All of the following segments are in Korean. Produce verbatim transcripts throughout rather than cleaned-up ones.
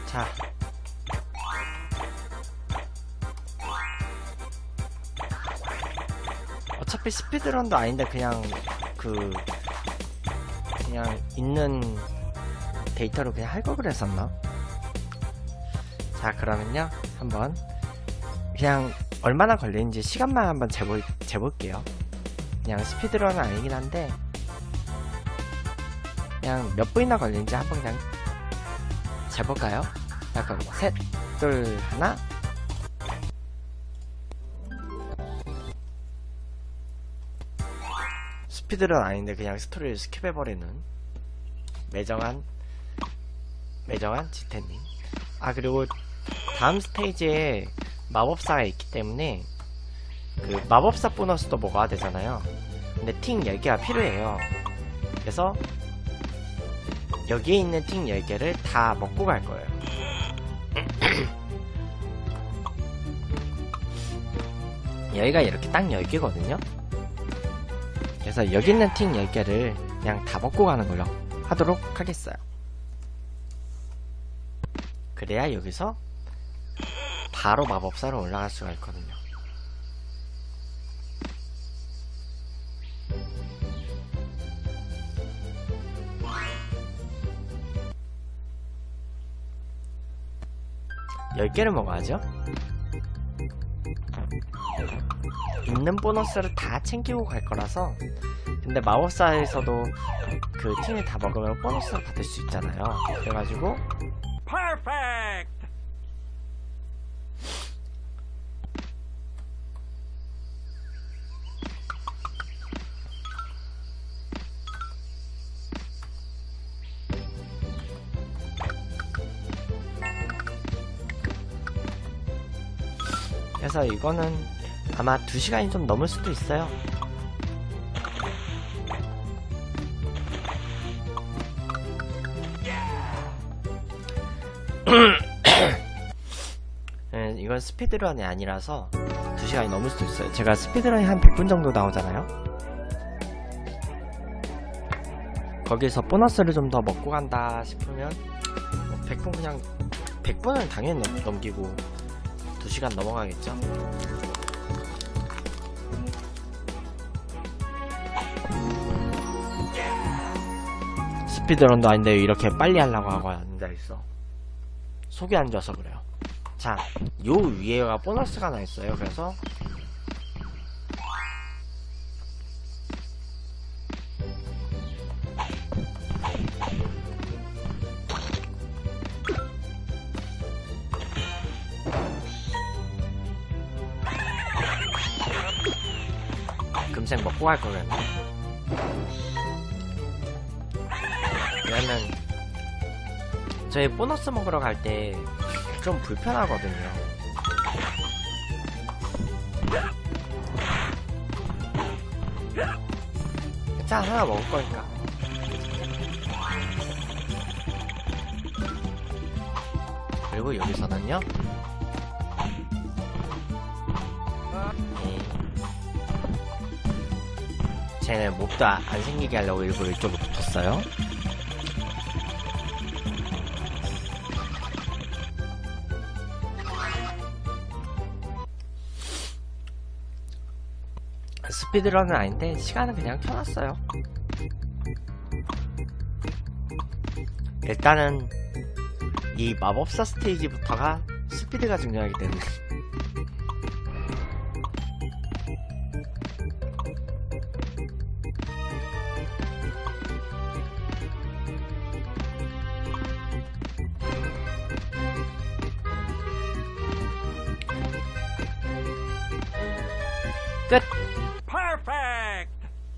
자, 어차피 스피드런도 아닌데 그냥 그 그냥 있는 데이터로 그냥 할 걸 그랬었나? 자, 그러면요 한번 그냥 얼마나 걸리는지 시간만 한번 재볼, 재볼게요. 그냥 스피드런은 아니긴 한데 그냥 몇 분이나 걸리는지 한번 그냥 재볼까요? 자, 그럼 셋, 둘, 하나. 스피드런 아닌데 그냥 스토리를 스킵해버리는 매정한 매정한 지태님. 아, 그리고 다음 스테이지에 마법사가 있기 때문에 그 마법사 보너스도 먹어야 되잖아요. 근데 팅 열 개가 필요해요. 그래서 여기에 있는 팅 열 개를 다 먹고 갈 거예요. 여기가 이렇게 딱 열 개거든요. 그래서 여기 있는 팅 열 개를 그냥 다 먹고 가는 걸로 하도록 하겠어요. 그래야 여기서 바로 마법사로 올라갈 수가 있거든요. 열 개를 먹어야죠. 있는 보너스를 다 챙기고 갈 거라서. 근데 마법사에서도 그 팅을 다 먹으면 보너스를 받을 수 있잖아요. 그래가지고 Perfect. 그래서 이거는 아마 두 시간이 좀 넘을 수도 있어요. 네, 이건 스피드런이 아니라서 두 시간이 넘을 수도 있어요. 제가 스피드런이 한 백 분 정도 나오잖아요. 거기서 보너스를 좀 더 먹고 간다 싶으면 뭐 백 분 그냥 백 분은 당연히 넘기고 두 시간 넘어가겠죠. 스피드런도 아닌데 이렇게 빨리 하려고 하고 앉아있어. 속이 안 좋아서 그래요. 자, 요 위에가 보너스가 하나 있어요. 그래서 금색 먹고 갈 거겠네. 왜냐면 저희 보너스 먹으러 갈 때 좀 불편하거든요. 자, 하나 먹을 거니까. 그리고 여기서는요, 네. 쟤는 몹도 안 생기게 하려고 일부러 이쪽으로 붙었어요. 스피드런은 아닌데 시간은 그냥 켜놨어요. 일단은 이 마법사 스테이지부터가 스피드가 중요하기 때문에 끝! Perfect.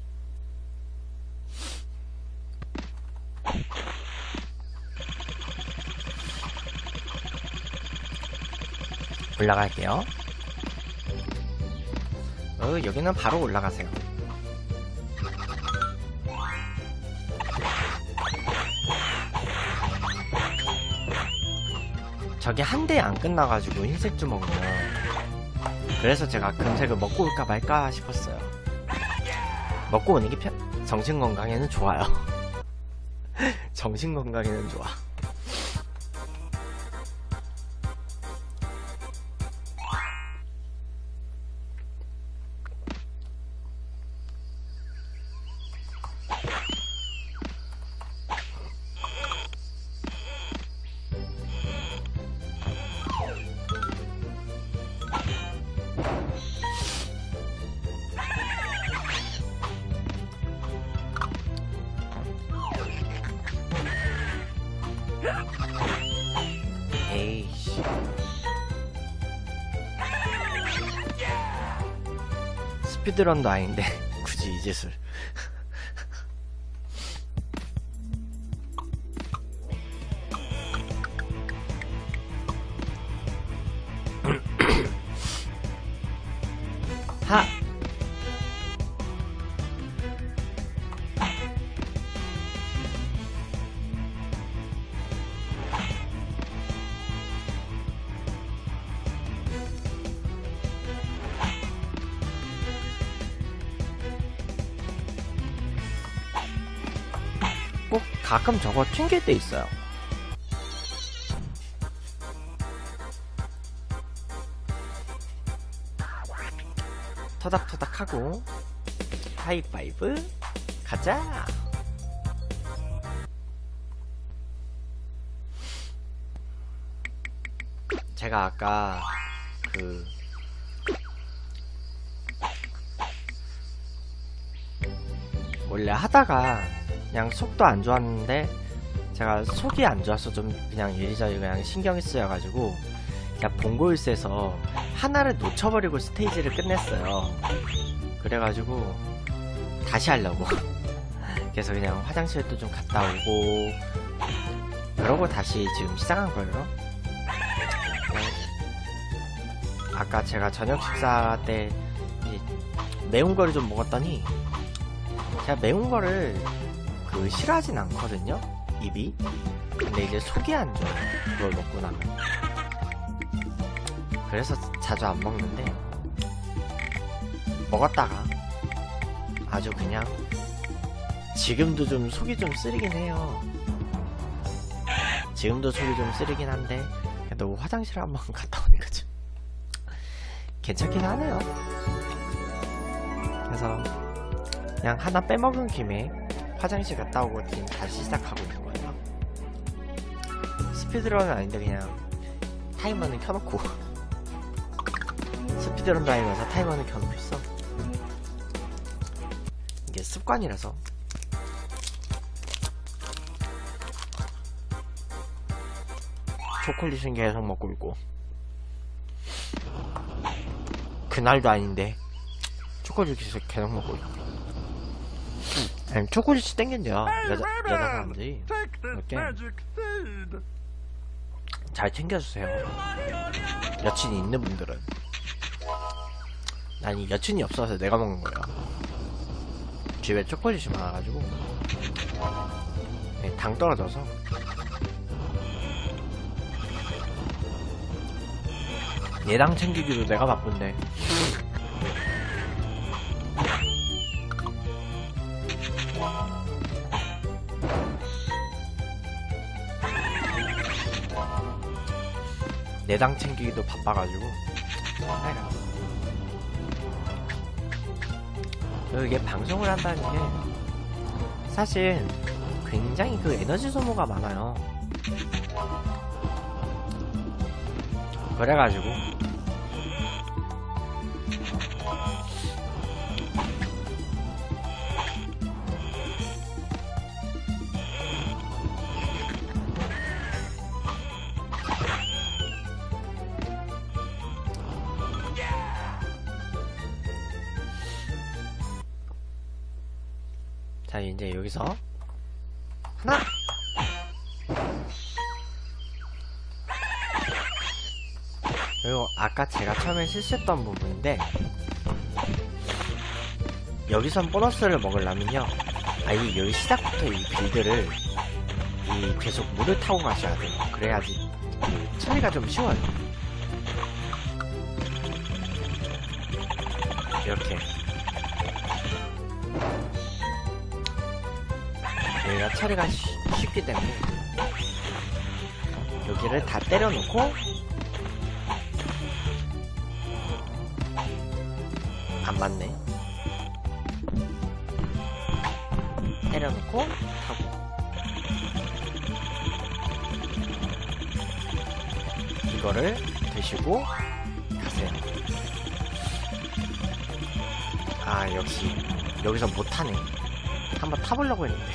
올라갈게요. 어, 여기는 바로 올라가세요. 저게 한 대에 안 끝나가지고 흰색 주먹은 그래서 제가 금색을 먹고 올까 말까 싶었어요. 먹고 오는 게 편... 정신건강에는 좋아요. 정신건강에는 좋아. 스피드런도 아닌데 굳이 이 짓을. 하! 꼭 가끔 저거 튕길 때 있어요. 토닥토닥하고 하이파이브 가자. 제가 아까 그 원래 하다가 그냥 속도 안 좋았는데 제가 속이 안 좋아서 좀 그냥 이리저리 그냥 신경이 쓰여가지고 그냥 본고일스에서 하나를 놓쳐버리고 스테이지를 끝냈어요. 그래가지고 다시 하려고 그래서 그냥 화장실도 좀 갔다 오고 그러고 다시 지금 시작한 거예요. 아까 제가 저녁 식사 때 매운 거를 좀 먹었더니 제가 매운 거를 그 싫어하진 않거든요, 입이. 근데 이제 속이 안 좋아요, 그걸 먹고 나면. 그래서 자주 안 먹는데 먹었다가 아주 그냥 지금도 좀 속이 좀 쓰리긴 해요. 지금도 속이 좀 쓰리긴 한데 그래도 화장실 한번 갔다 오니까 좀 괜찮긴 하네요. 그래서 그냥 하나 빼먹은 김에 화장실 갔다 오고 지금 다시 시작하고 있는 거예요. 스피드런은 아닌데 그냥 타이머는 켜놓고 스피드런 다니면서 타이머는 켜놓고 있어. 이게 습관이라서. 초콜릿은 계속 먹고 있고 그날도 아닌데 초콜릿 계속 먹고 있고. 아니 초콜릿이 땡긴대요. 여자, 여자 사람들이 이렇게 잘 챙겨주세요. 여친이 있는 분들은. 아니 여친이 없어서 내가 먹는 거야. 집에 초콜릿이 많아가지고 네, 당 떨어져서. 얘당 챙기기도 내가 바쁜데 내당 챙기기도 바빠가지고. 이게 방송을 한다는 게 사실 굉장히 그 에너지 소모가 많아요. 그래가지고 자 이제 여기서 하나 그리고 아까 제가 처음에 실수했던 부분인데 여기선 보너스를 먹으려면요 아예 여기 시작부터 이 빌드를 이 계속 물을 타고 가셔야 돼요. 그래야지 그 처리가 좀 쉬워요. 이렇게 여기가 처리가 쉬, 쉽기 때문에 여기를 다 때려놓고 안 맞네. 때려놓고 하고 이거를 드시고 가세요. 아 역시 여기서 못하네. 한번 타보려고 했는데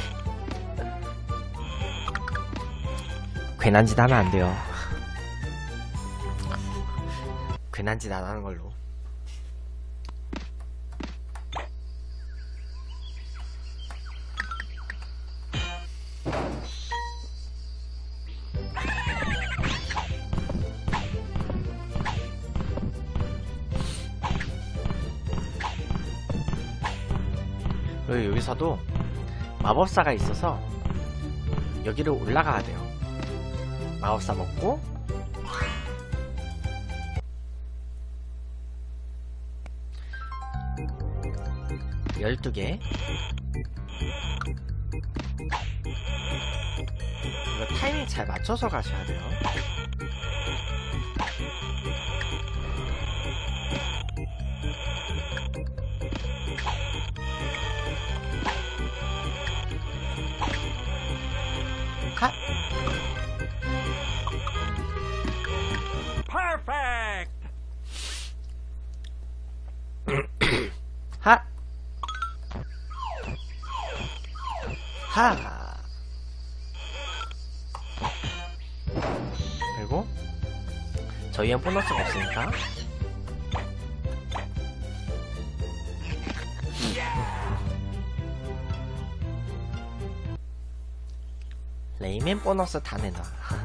괜한 짓 하면 안 돼요. 괜한 짓 안 하는 걸로. 그리고 여기서도 마법사가 있어서 여기를 올라가야 돼요. 마법사 먹고 열두 개. 이거 타이밍 잘 맞춰서 가셔야 돼요. 컷! Perfect! 하! 하! 그리고 저희엔 보너스가 없으니까 레이맨 보너스 다 내놔.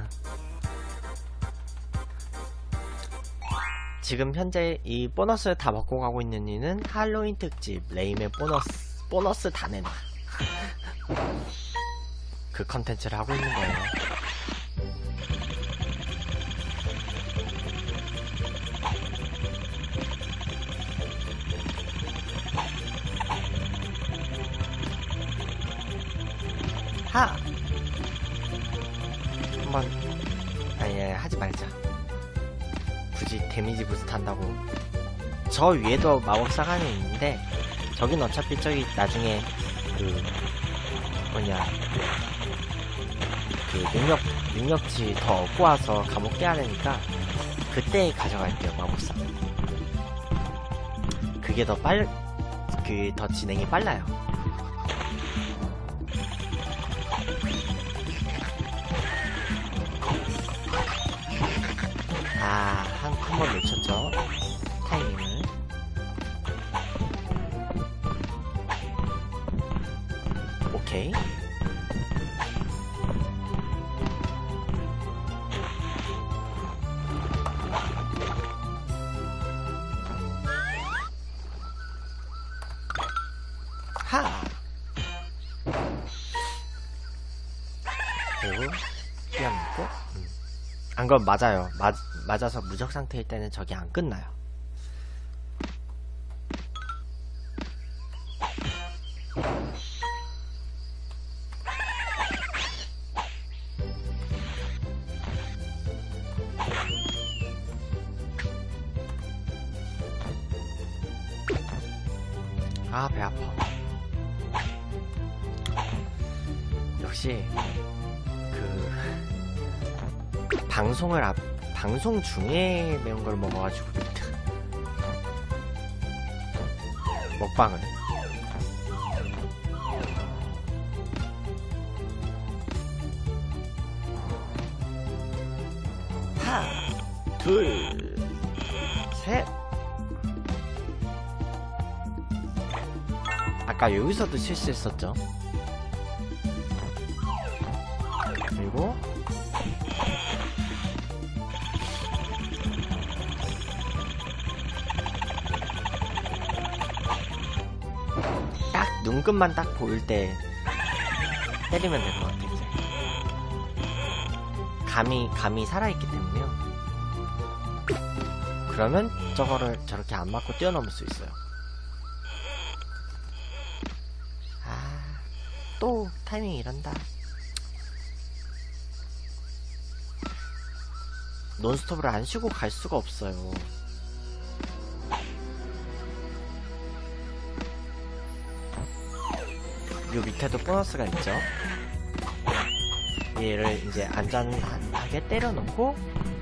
지금 현재 이 보너스를 다 먹고 가고 있는 이는 할로윈 특집 레이맨 보너스 보너스 다 내놔. 그 컨텐츠를 하고 있는 거예요. 하! 한번 아니, 아니 하지 말자. 굳이 데미지 부스트 한다고. 저 위에도 마법사가 하나 있는데 저긴 어차피 저기 나중에 그 뭐냐 그 능력 능력치 더 얻고 와서 감옥 깨야 되니까 그때 가져갈게요. 마법사. 그게 더 빨 그 더 진행이 빨라요. 아, 한, 한 번 놓쳤죠? 타이밍을. 오케이. 하! 그리고, 뛰어넘고, 음. 안 그럼 맞아요. 맞, 맞아서 무적 상태일 때는 저기 안 끝나요. 아, 배 아파. 역시 그 방송을 앞 방송 중에 매운 걸 먹어가지고 먹방을 하나 둘 셋. 아까 여기서도 실수했었죠. 그리고 딱 눈끝만 딱 보일 때 때리면 될 것 같아. 이제 감이 감이 살아있기 때문에요. 그러면 저거를 저렇게 안 맞고 뛰어넘을 수 있어요. 아, 또 타이밍 이런다. 논스톱을 안 쉬고 갈 수가 없어요. 요 밑에도 보너스가 있죠. 얘를 이제 안전하게 때려놓고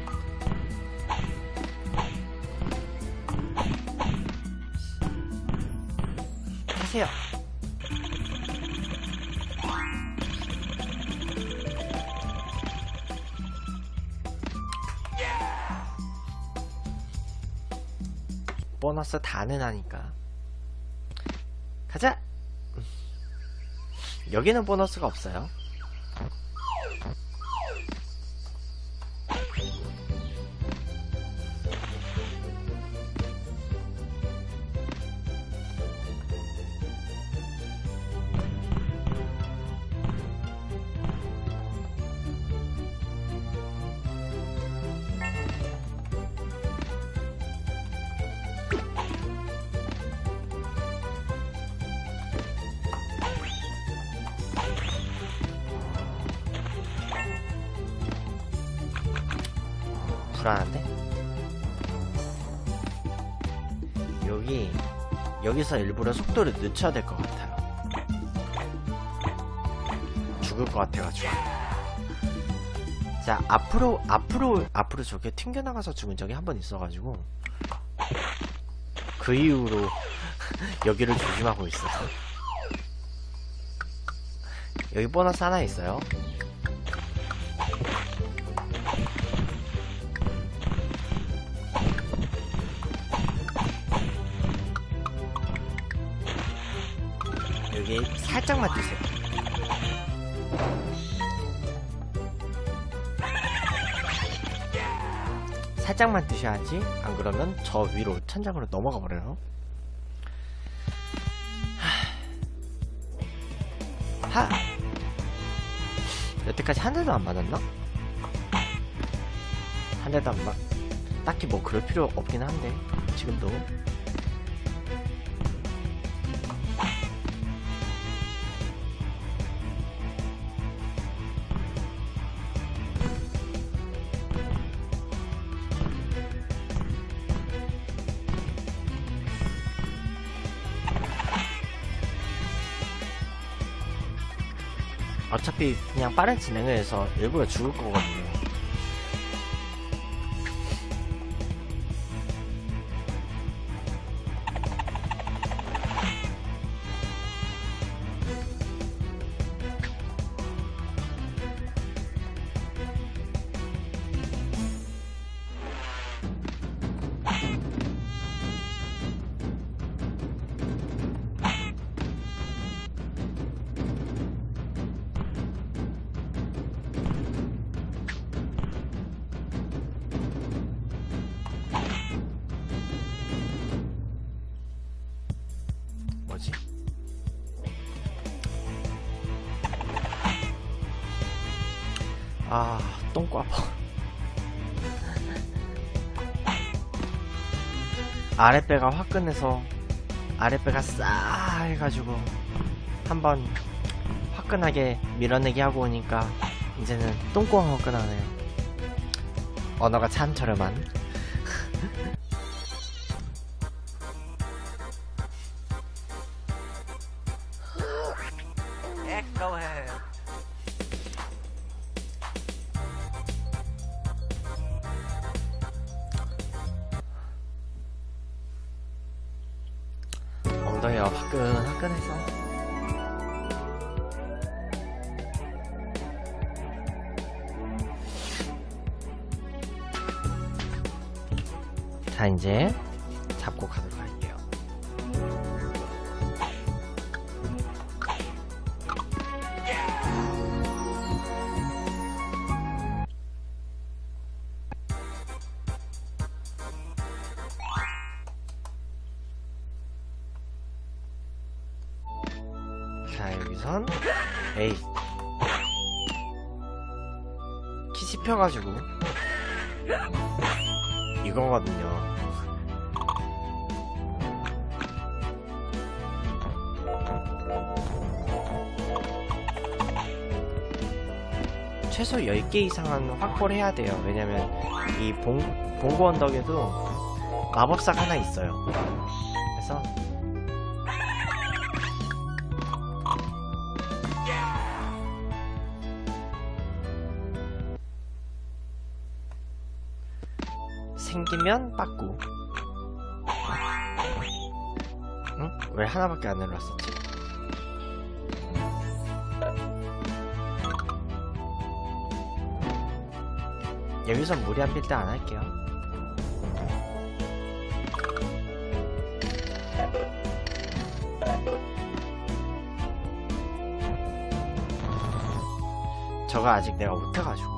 하세요. 보너스 다는 하니까 가자. 여기는 보너스가 없어요. 불안한데? 여기 여기서 일부러 속도를 늦춰야 될 것 같아요. 죽을 것 같아가지고. 자, 앞으로 앞으로 앞으로 저게 튕겨나가서 죽은 적이 한 번 있어가지고 그 이후로 여기를 조심하고 있어요. 여기 보너스 하나 있어요. 여기 살짝만 뛰세요. 살짝만 뛰셔야지. 안 그러면 저 위로 천장으로 넘어가 버려요. 하! 여태까지 한 대도 안 맞았나? 한 대도 안 맞... 딱히 뭐 그럴 필요 없긴 한데 지금도. 어차피 그냥 빠른 진행을 해서 일부러 죽을 거거든요. 뭐지? 아, 똥꼬 아파. 아랫배가 화끈해서 아랫배가 싸 해가지고 한번 화끈하게 밀어내기 하고 오니까 이제는 똥꼬가 화끈하네요. 언어가 참 저렴한. Excellent. 엉덩이가 화끈화끈해서. 자, 이제 잡고 가도록 할게요. 자, 여기선 에이 키 씹혀가지고 이거거든요. 최소 열 개 이상은 확보를 해야 돼요. 왜냐면 이 봉, 봉고 언덕에도 마법사가 하나 있어요. 그래서 생기면 빠꾸. 응? 왜 하나밖에 안 내려왔었지? 여기선 무리한 빌드 안 할게요. 저가 아직 내가 못해가지고.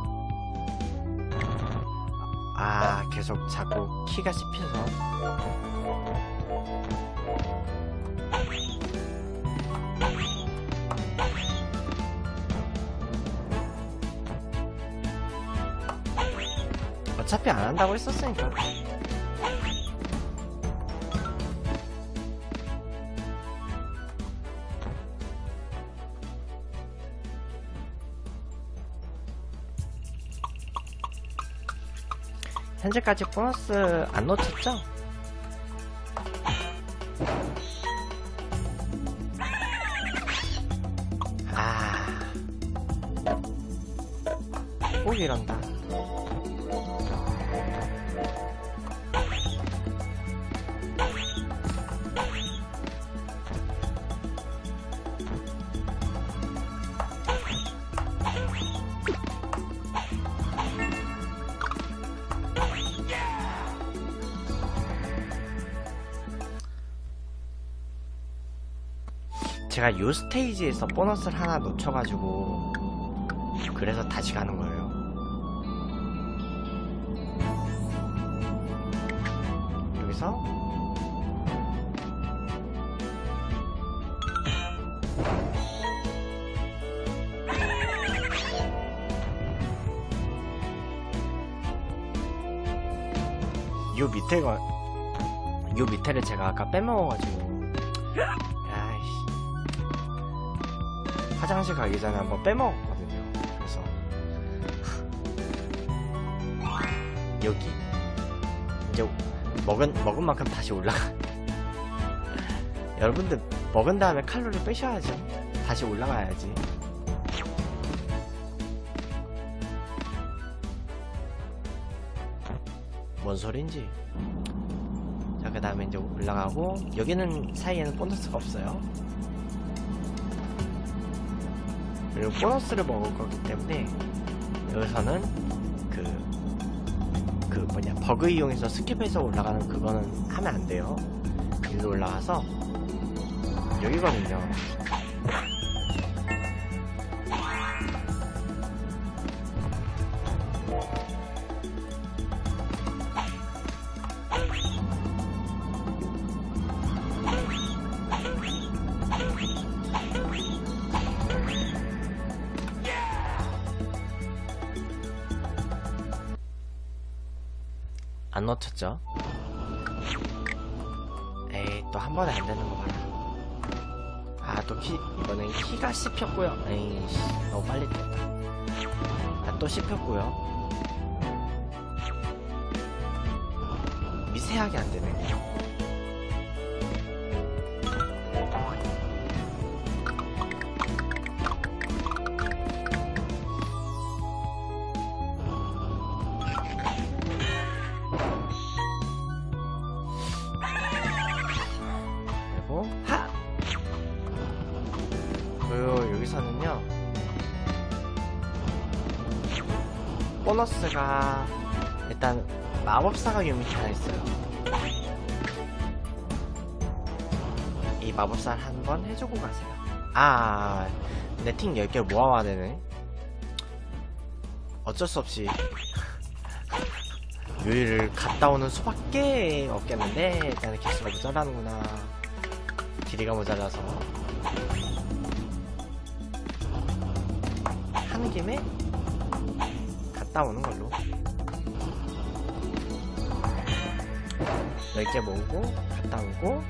아, 계속 자꾸 키가 씹혀서. 어차피 안 한다고 했었으니까. 현재까지 보너스 안 놓쳤죠? 아, 꼭 이런다. 제가 요 스테이지에서 보너스를 하나 놓쳐가지고 그래서 다시 가는 거예요. 여기서 요 밑에가 요 밑에를 제가 아까 빼먹어가지고 화장실 가기 전에 한번 빼먹었거든요. 그래서 여기 이제 먹은 먹은 만큼 다시 올라가. 여러분들 먹은 다음에 칼로리 빼셔야죠. 다시 올라가야지. 뭔 소린지. 자, 그 다음에 이제 올라가고 여기는 사이에는 보너스가 없어요. 그리고 보너스를 먹을 거기 때문에 여기서는 그, 그 뭐냐 버그 이용해서 스킵해서 올라가는 그거는 하면 안 돼요. 일로 올라가서 여기거든요. 안 놓쳤죠? 에이, 또 한 번에 안 되는 거 봐라. 아, 또 키, 이번엔 키가 씹혔고요. 에이씨, 너무 빨리 됐다. 아, 또 씹혔고요. 미세하게 안 되네. 하! 그리고 여기서는요 보너스가 일단 마법사가 유닛이 하나 있어요. 이 마법사를 한번 해주고 가세요. 아, 네팅 열 개를 모아와야 되네. 어쩔 수 없이 요리를 갔다 오는 수밖에 없겠는데 일단은 개수가 모자라는구나. 길이가 모자라서 하는 김에 갔다 오는 걸로 열 개 모으고 갔다 오고.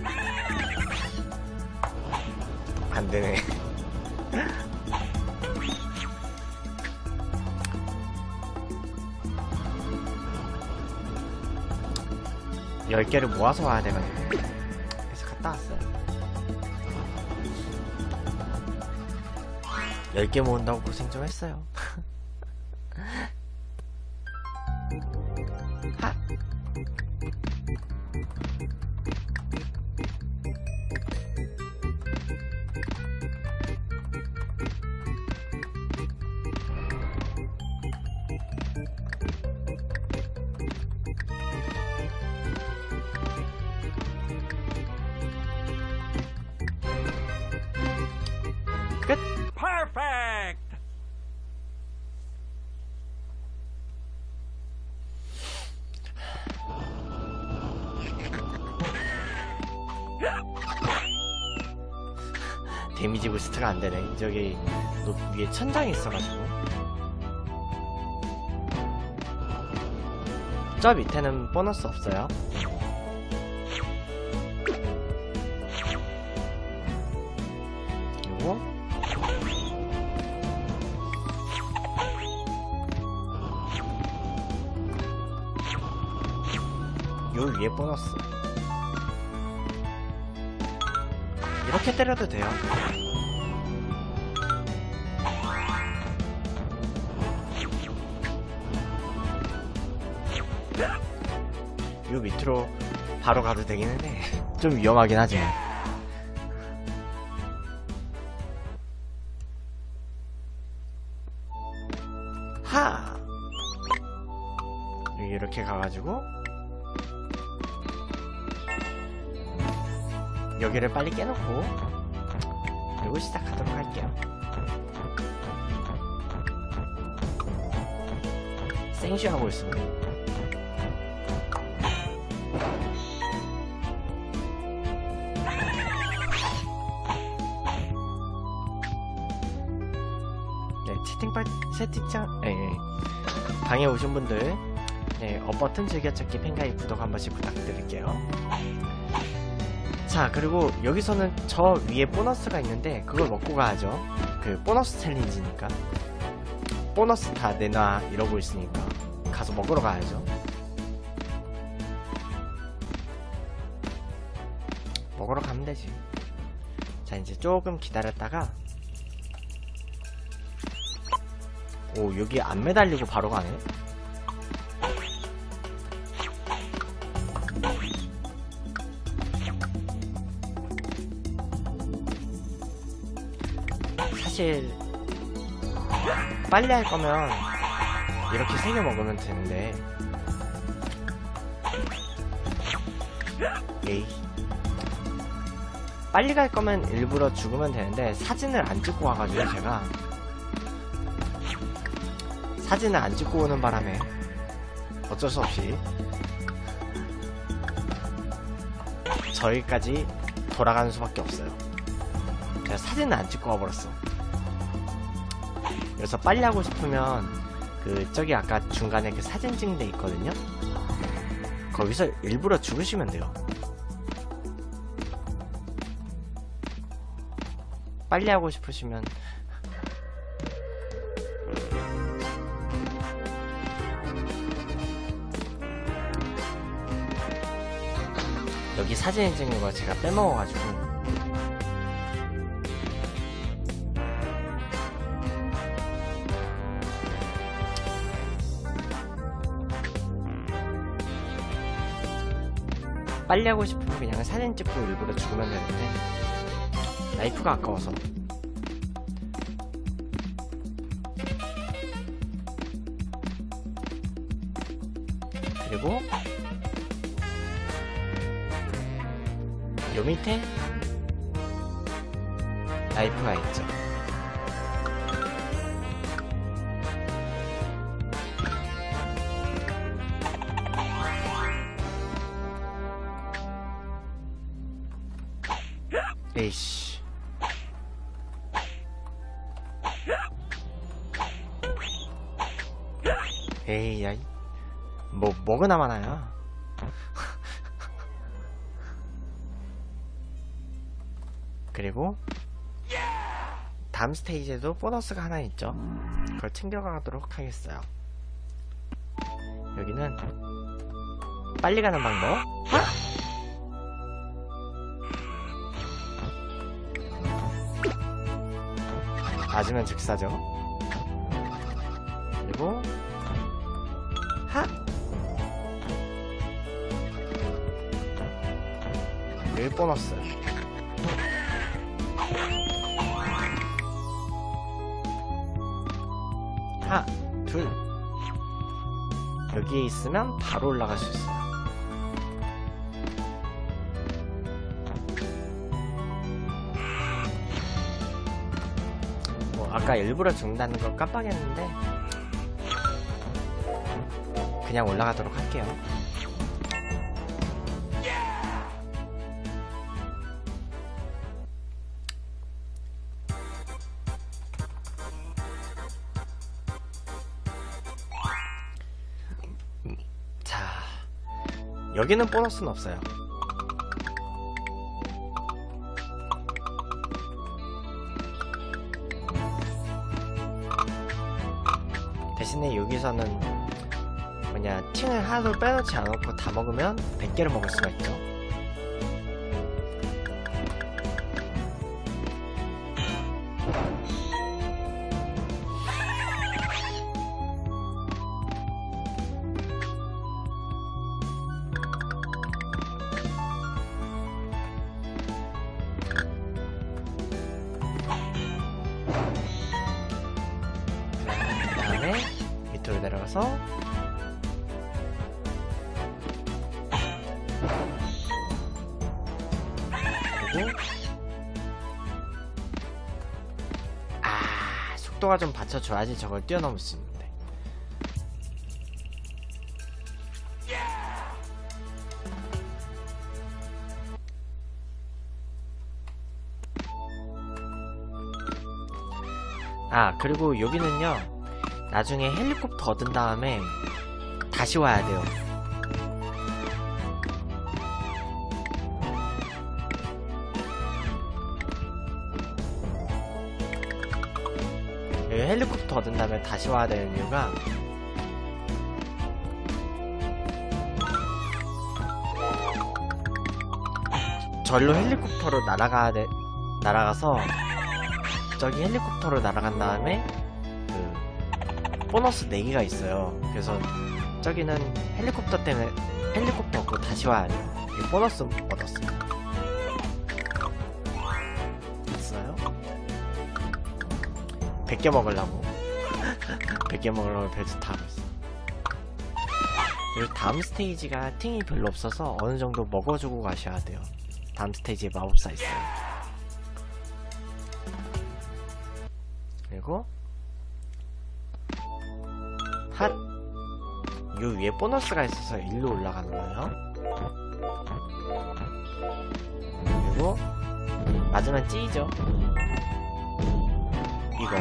안 되네. 열 개를 모아서 와야 되거든요. 그래서 갔다 왔어요. 열 개 모은다고 고생 좀 했어요. 하! 끝! Perfect! 데미지 부스트가 안 되네. 저기 높, 위에 천장이 있어가지고. 저 밑에는 보너스 없어요. 그리고 요 위에 보너스. 이렇게 때려도 돼요. 요 밑으로 바로 가도 되기는 해. 좀 위험하긴 하지만. 하! 여기 이렇게 가가지고 여기를 빨리 깨놓고 그리고 시작하도록 할게요. 생쉬하고 있습니다. 채팅방, 채팅창, 예, 예. 방에 오신 분들, 네, 업버튼 즐겨찾기 팬가입 구독 한 번씩 부탁드릴게요. 자, 그리고 여기서는 저 위에 보너스가 있는데, 그걸 먹고 가야죠. 그, 보너스 챌린지니까. 보너스 다 내놔, 이러고 있으니까. 가서 먹으러 가야죠. 먹으러 가면 되지. 자, 이제 조금 기다렸다가, 오, 여기 안 매달리고 바로 가네. 사실 빨리 할 거면 이렇게 세 개 먹으면 되는데. 에이. 빨리 갈 거면 일부러 죽으면 되는데 사진을 안 찍고 와가지고 제가 사진을 안 찍고 오는 바람에 어쩔 수 없이 저기까지 돌아가는 수밖에 없어요. 제가 사진을 안 찍고 와버렸어. 그래서 빨리 하고 싶으면 그 저기 아까 중간에 그 사진 찍는 데 있거든요. 거기서 일부러 죽으시면 돼요. 빨리 하고 싶으시면 여기 사진 찍는 거 제가 빼먹어가지고 빨리 하고 싶으면 그냥 사진 찍고 일부러 죽으면 되는데 라이프가 아까워서. 그리고 요 밑에 라이프가 있죠. 에이씨. 에이, 야이. 뭐, 뭐가 많아요. 그리고 다음 스테이지에도 보너스가 하나 있죠. 그걸 챙겨가도록 하겠어요. 여기는 빨리 가는 방법. 맞으면 즉사죠. 그리고 하! 여기 보너스. 하나, 둘. 여기에 있으면 바로 올라갈 수 있어요. 뭐 아까 일부러 죽는다는 걸 깜빡했는데 그냥 올라가도록 할게요. 여기는 보너스는 없어요. 대신에 여기서는 뭐냐 팅을 하나도 빼놓지 않고 다 먹으면 백 개를 먹을 수가 있죠. 그 다음에 밑으로 내려가서 그리고 아 속도가 좀 받쳐줘야지 저걸 뛰어넘을 수 있는데. 아 그리고 여기는요 나중에 헬리콥터 얻은 다음에 다시 와야 돼요. 여기 헬리콥터 얻은 다음에 다시 와야 되는 이유가 절로 헬리콥터로 날아가야 돼, 날아가서 저기 헬리콥터로 날아간 다음에 그 보너스 네 개가 있어요. 그래서 저기는 헬리콥터 때문에 헬리콥터 얻고 다시 와야 돼요. 이 보너스 얻었어요. 됐어요? 백 개 먹으려고 백 개 먹으려고 별짓 다 하고 있어. 그리고 다음 스테이지가 팅이 별로 없어서 어느 정도 먹어주고 가셔야 돼요. 다음 스테이지에 마법사 있어요. 그리고 핫! 요 위에 보너스가 있어서 일로 올라가는 거예요. 그리고 맞으면 찌죠. 이거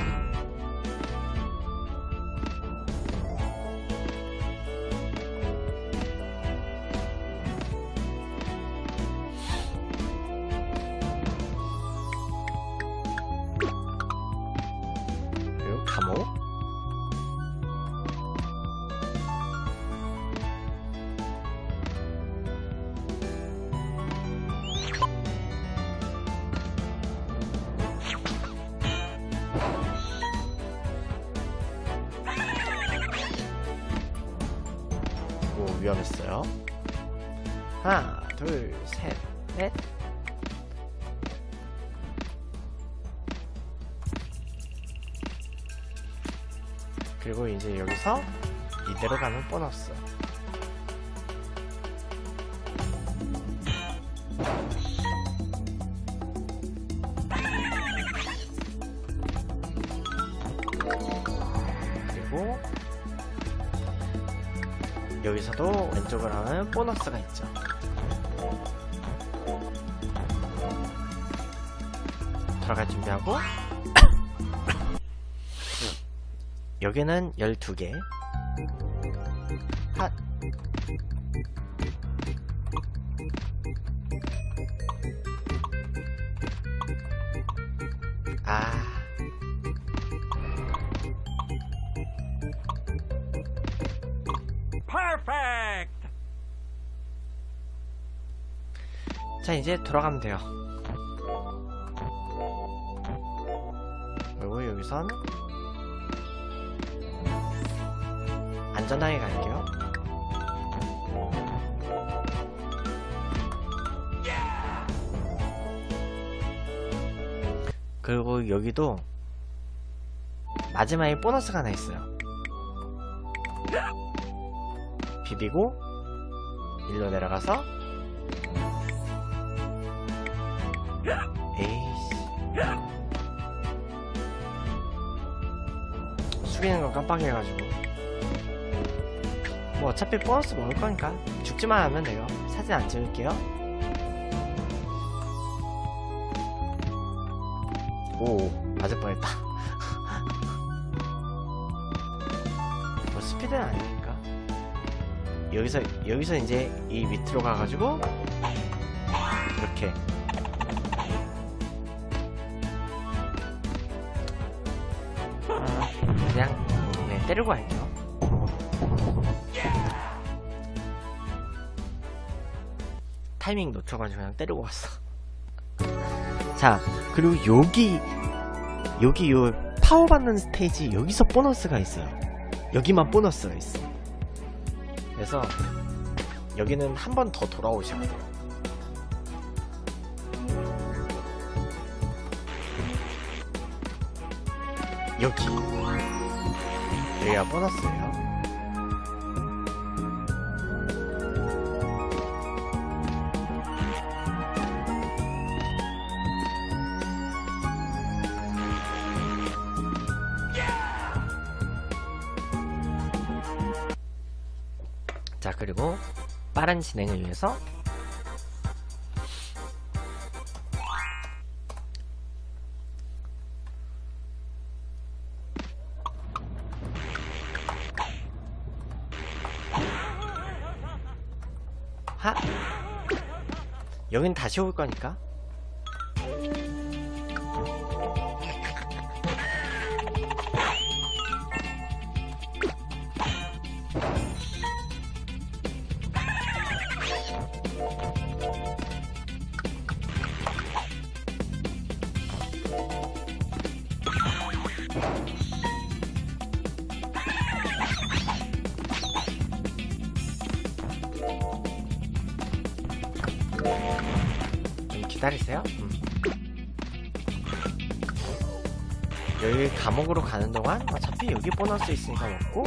그리고 감옥 오 위험했어요. 하나 둘 셋 넷 그리고 이제 여기서 이대로 가면 보너스. 그리고 여기서도 왼쪽으로 하면 보너스가 있죠. 들어갈 준비하고 여기는 열두 개 핫! 아 Perfect! 자 이제 돌아가면 돼요. 그리고 여기선 안전하게 갈게요. 그리고 여기도 마지막에 보너스가 하나 있어요. 비비고 일로 내려가서 에이씨 숙이는 건 깜빡해가지고 뭐 어차피 보너스 먹을 거니까 죽지만 하면 돼요. 사진 안 찍을게요. 오 맞을 뻔했다. 뭐 스피드는 아니니까. 여기서 여기서 이제 이 밑으로 가가지고 이렇게 아, 그냥 네, 때리고 갈게요. 타이밍 놓쳐가지고 그냥 때리고 왔어. 자, 그리고 여기 여기 요 파워 받는 스테이지 여기서 보너스가 있어요. 여기만 보너스가 있어. 그래서 여기는 한 번 더 돌아오셔야 돼요. 여기 여기가 보너스예요. 자, 그리고 빠른 진행을 위해서 하! 여긴 다시 올 거니까. 좀 기다리세요. 음. 여기 감옥으로 가는 동안 어차피 여기 보너스 있으니까 먹고,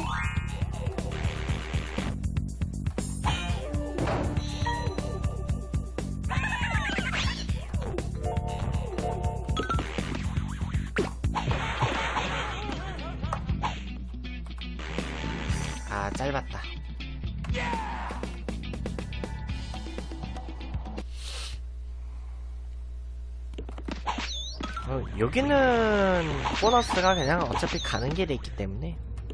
아 짧았다. 어, 여기는 보너스가 그냥 어차피 가는 길에 있기 때문에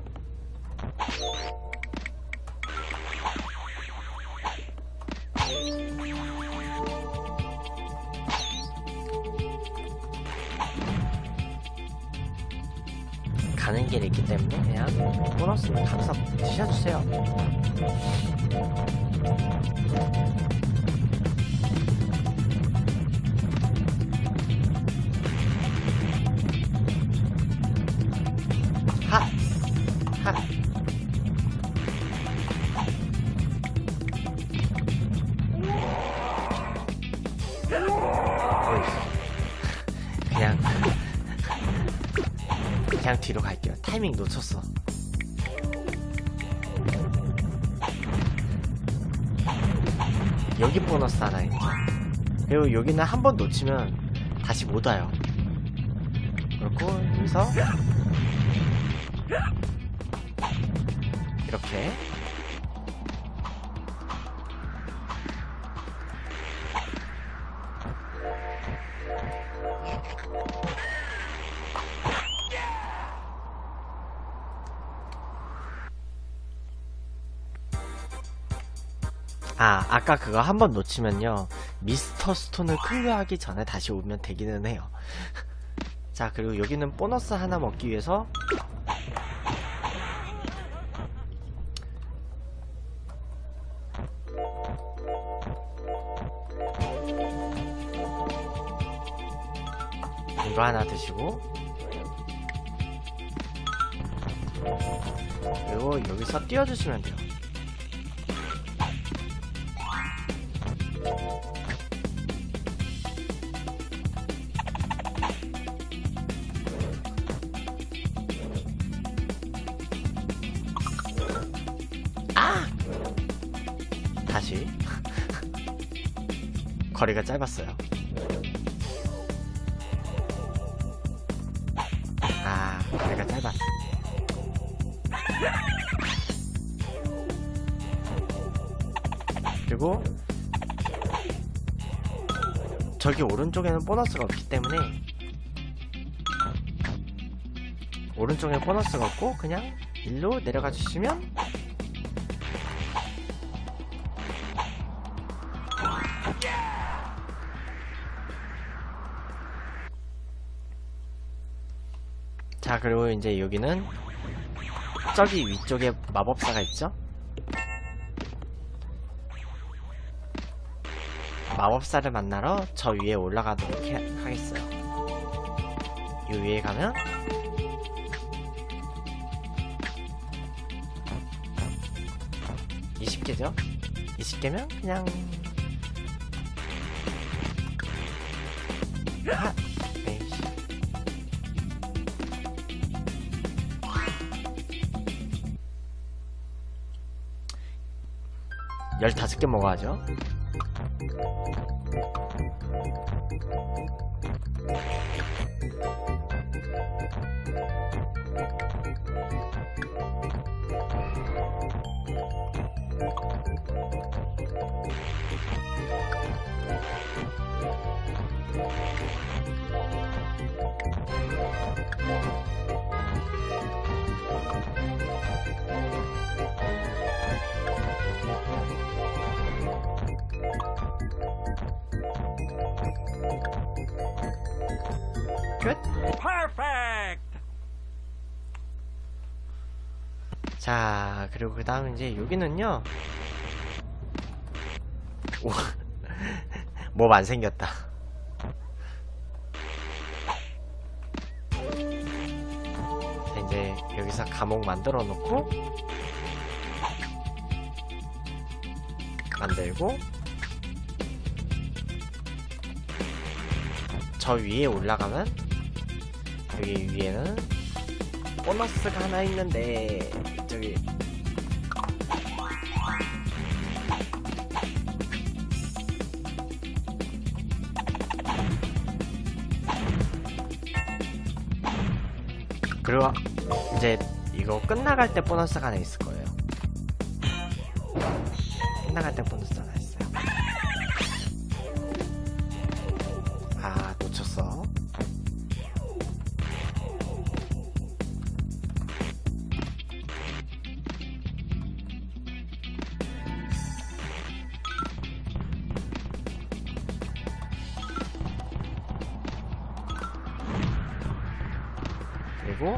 가는 길에 있기 때문에 그냥 보너스 가서 드셔주세요. 하! 하! 그냥 그냥 뒤로 갈게요. 타이밍 놓쳤어. 여기 보너스 하나 있죠. 그리고 여기는 한 번 놓치면 다시 못 와요. 그렇고 여기서 이렇게 아, 아까 그거 한 번 놓치면요 미스터 스톤을 클리어하기 전에 다시 오면 되기는 해요. 자, 그리고 여기는 보너스 하나 먹기 위해서 이거 하나 드시고, 그리고 여기서 띄워주시면 돼요. 아! 다시 거리가 짧았어요. 아, 거리가 짧았어. 그리고 저기 오른쪽에는 보너스가 없기 때문에 오른쪽에 보너스가 없고 그냥 일로 내려가 주시면 자, 그리고 이제 여기는 저기 위쪽에 마법사가 있죠? 마법사를 만나러 저 위에 올라가도록 해, 하겠어요. 이 위에 가면 이십 개죠? 이십 개면 그냥 아! 에이씨. 열다섯 개 먹어야죠. 끝? Perfect! 자, 그리고 그 다음에 이제 여기는요. 오, 몹 안 생겼다. 자, 이제 여기서 감옥 만들어 놓고 만들고 저 위에 올라가면 여기 위에는 보너스가 하나 있는데 저기 그리고 이제 이거 끝나갈 때 보너스가 하나 있을 거예요. 끝나갈 때 보너스 하나 있어요. 아, 놓쳤어. 그리고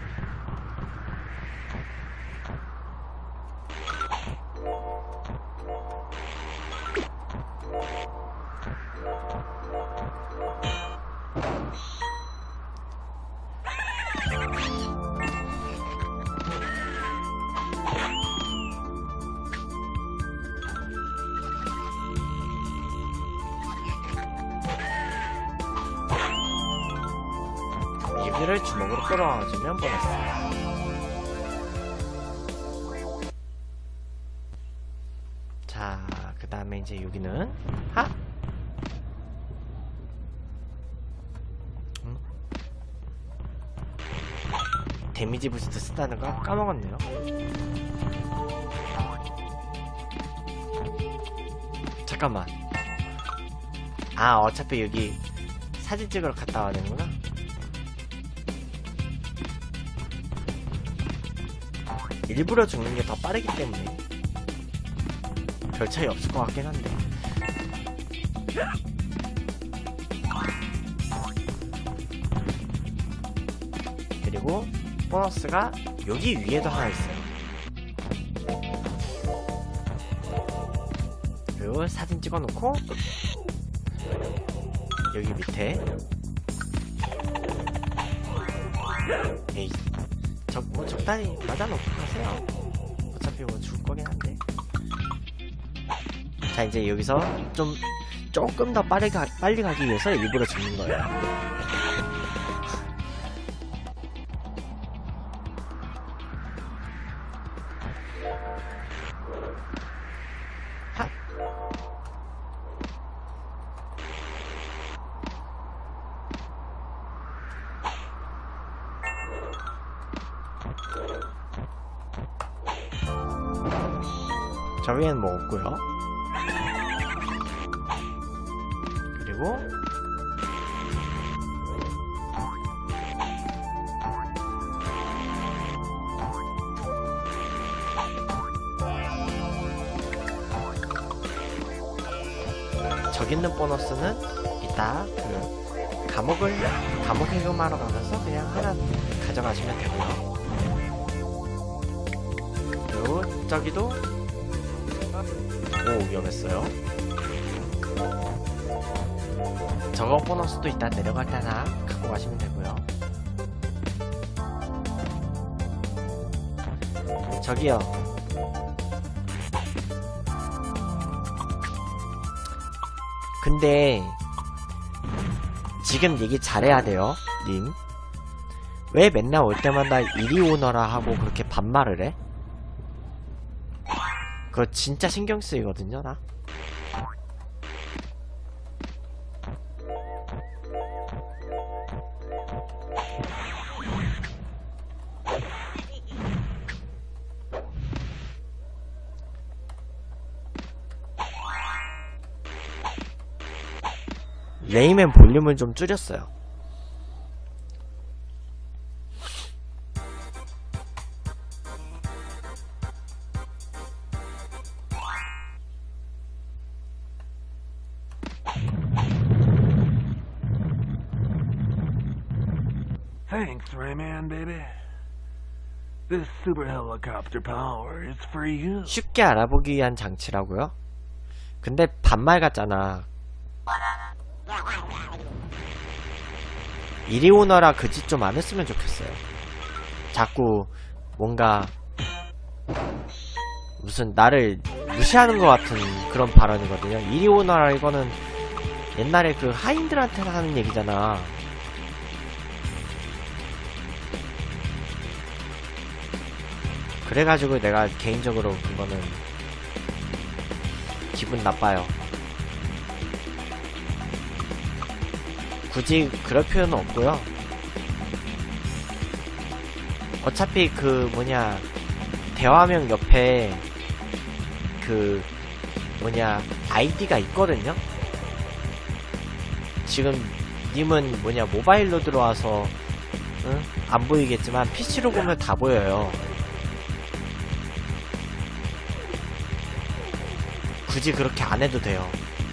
여기를 주먹으로 끌어와주면 보너스. 자, 그 다음에 이제 여기는 하! 음? 데미지 부스트 쓴다는 거 까먹었네요. 잠깐만. 아, 어차피 여기 사진 찍으러 갔다 와야 되는구나. 일부러 죽는 게 더 빠르기 때문에 별 차이 없을 것 같긴 한데. 그리고 보너스가 여기 위에도 하나 있어요. 그리고 사진 찍어놓고 여기 밑에 에이 적, 뭐 적당히 맞아놓고 가세요. 어차피 뭐 죽을 거긴 한데. 자, 이제 여기서 좀 조금 더 빨리, 가, 빨리 가기 위해서 일부러 죽는 거예요. 하! 저 위에는 뭐 없고요. 그리고 저기 있는 보너스는 이따 그 감옥을 감옥 해금하러 가면서 그냥 하나 가져가시면 되고요. 그리고 저기도 오, 위험했어요. 저거 보너스도 일단 내려갈 때 하나 갖고 가시면 되고요. 저기요. 근데 지금 얘기 잘해야 돼요, 님. 왜 맨날 올 때마다 이리 오너라 하고 그렇게 반말을 해? 그거 진짜 신경 쓰이거든요, 나. 레이맨 볼륨을 좀 줄였어요. Thanks, Rayman, baby. This super helicopter power is for you. 쉽게 알아보기 위한 장치라고요? 근데 반말 같잖아. 이리 오너라 그 짓 좀 안 했으면 좋겠어요. 자꾸 뭔가 무슨 나를 무시하는 것 같은 그런 발언이거든요. 이리 오너라 이거는 옛날에 그 하인들한테 하는 얘기잖아. 그래가지고 내가 개인적으로 그거는 기분 나빠요. 굳이 그럴 필요는 없고요. 어차피 그 뭐냐 대화명 옆에 그 뭐냐 아이디가 있거든요. 지금 님은 뭐냐 모바일로 들어와서 응? 안 보이겠지만 피시로 보면 다 보여요. 굳이 그렇게 안 해도 돼요.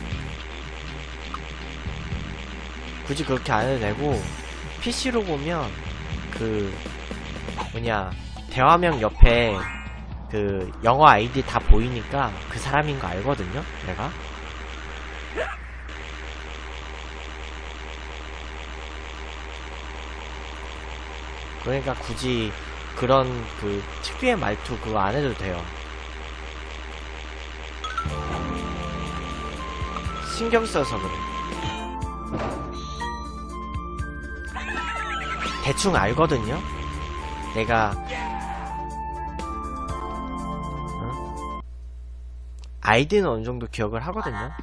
굳이 그렇게 안 해도 되고 피시로 보면 그 뭐냐 대화명 옆에 그 영어 아이디 다 보이니까 그 사람인 거 알거든요, 내가. 그러니까 굳이 그런 그 특유의 말투 그거 안 해도 돼요. 신경 써서 그래. 대충 알거든요? 내가 응? 아이디는 어느 정도 기억을 하거든요?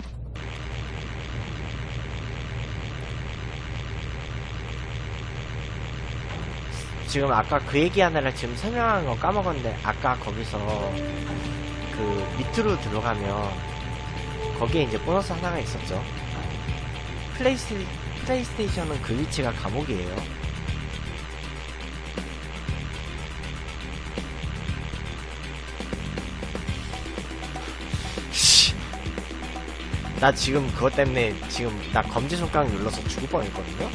지금 아까 그 얘기하느라 지금 설명한 거 까먹었는데 아까 거기서 그 밑으로 들어가면 거기에 이제 보너스 하나가 있었죠. 플레이스, 플레이스테이션은 그 위치가 감옥이에요. 씨. 나 지금 그것 때문에 지금 나 검지손가락 눌러서 죽을 뻔했거든요.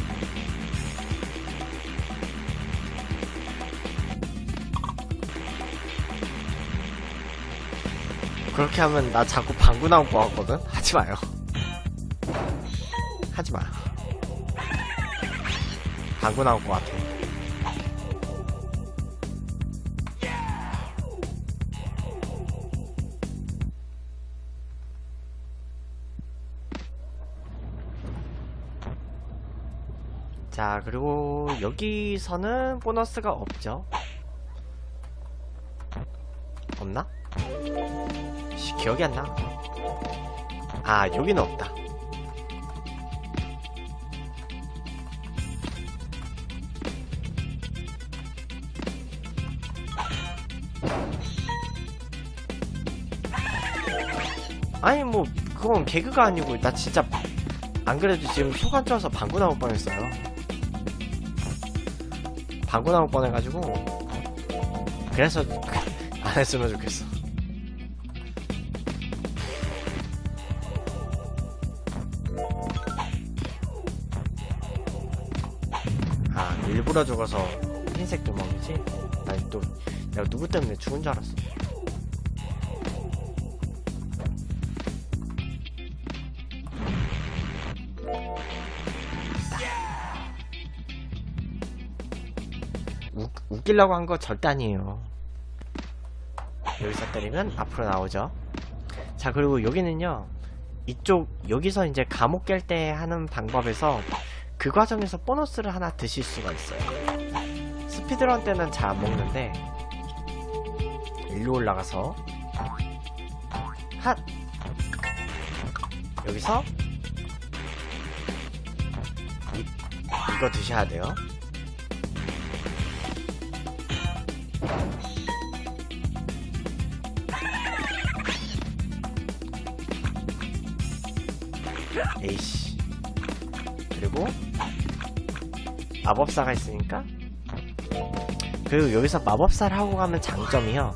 그렇게 하면 나 자꾸 방구 나올 것 같거든? 하지마요. 하지마. 방구 나올 것 같아. 자, 그리고 여기서는 보너스가 없죠? 없나? 씨, 기억이 안 나. 아, 여기는 없다. 아니 뭐 그건 개그가 아니고 나 진짜 안 그래도 지금 효과 쪄서 방구 나올 뻔했어요. 방구 나올 뻔해가지고 그래서 안 했으면 좋겠어. 아, 일부러 죽어서 흰색 두멍이지? 난 또 내가 누구 때문에 죽은 줄 알았어. 웃기려고 한 거 절대 아니에요. 여기서 때리면 앞으로 나오죠. 자, 그리고 여기는요, 이쪽 여기서 이제 감옥 깰 때 하는 방법에서 그 과정에서 보너스를 하나 드실 수가 있어요. 스피드런 때는 잘 안 먹는데 일로 올라가서 핫! 여기서 이, 이거 드셔야 돼요. 에이씨. 그리고 마법사가 있으니까, 그리고 여기서 마법사를 하고 가면 장점이요,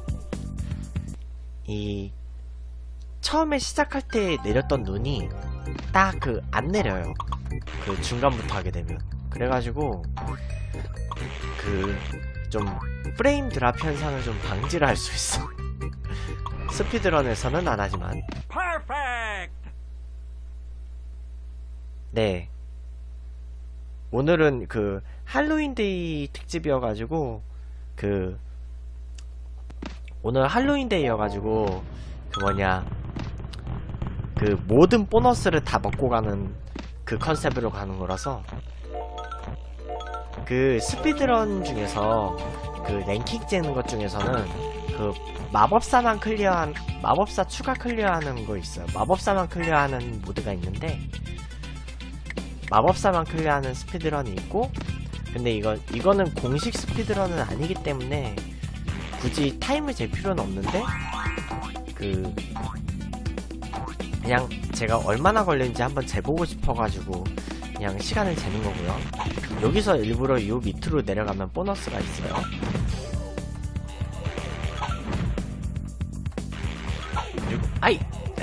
이 처음에 시작할 때 내렸던 눈이 딱 그 안 내려요. 그 중간부터 하게 되면. 그래가지고 그 좀 프레임 드랍 현상을 좀 방지를 할 수 있어. 스피드런에서는 안 하지만. Perfect! 네, 오늘은 그 할로윈데이 특집이어가지고, 그 오늘 할로윈데이여가지고 그 뭐냐, 그 모든 보너스를 다 먹고 가는 그 컨셉으로 가는 거라서, 그 스피드런 중에서 그 랭킹 찍는 것 중에서는 그 마법사만 클리어한, 마법사 추가 클리어하는 거 있어요. 마법사만 클리어하는 모드가 있는데, 마법사만 클리어하는 스피드런이 있고, 근데 이거, 이거는 공식 스피드런은 아니기 때문에 굳이 타임을 잴 필요는 없는데, 그 그냥 제가 얼마나 걸리는지 한번 재보고 싶어가지고 그냥 시간을 재는 거고요. 여기서 일부러 요 밑으로 내려가면 보너스가 있어요. 그리고 아이!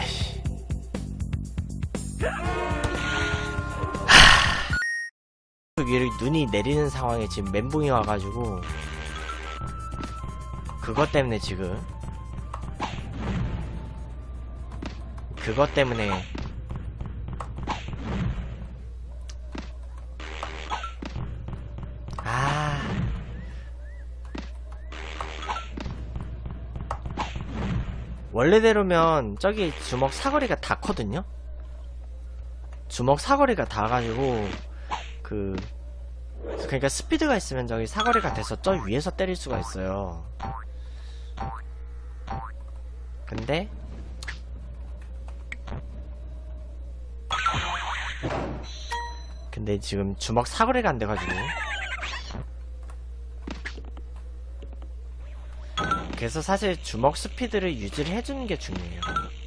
위로 눈이 내리는 상황에 지금 멘붕이 와가지고, 그것 때문에 지금 그것 때문에 아 원래대로면 저기 주먹 사거리가 닿거든요. 주먹 사거리가 닿아가지고 그 그러니까 스피드가 있으면 저기 사거리가 돼서 저 위에서 때릴 수가 있어요. 근데 근데 지금 주먹 사거리가 안 돼가지고, 그래서 사실 주먹 스피드를 유지를 해주는 게 중요해요.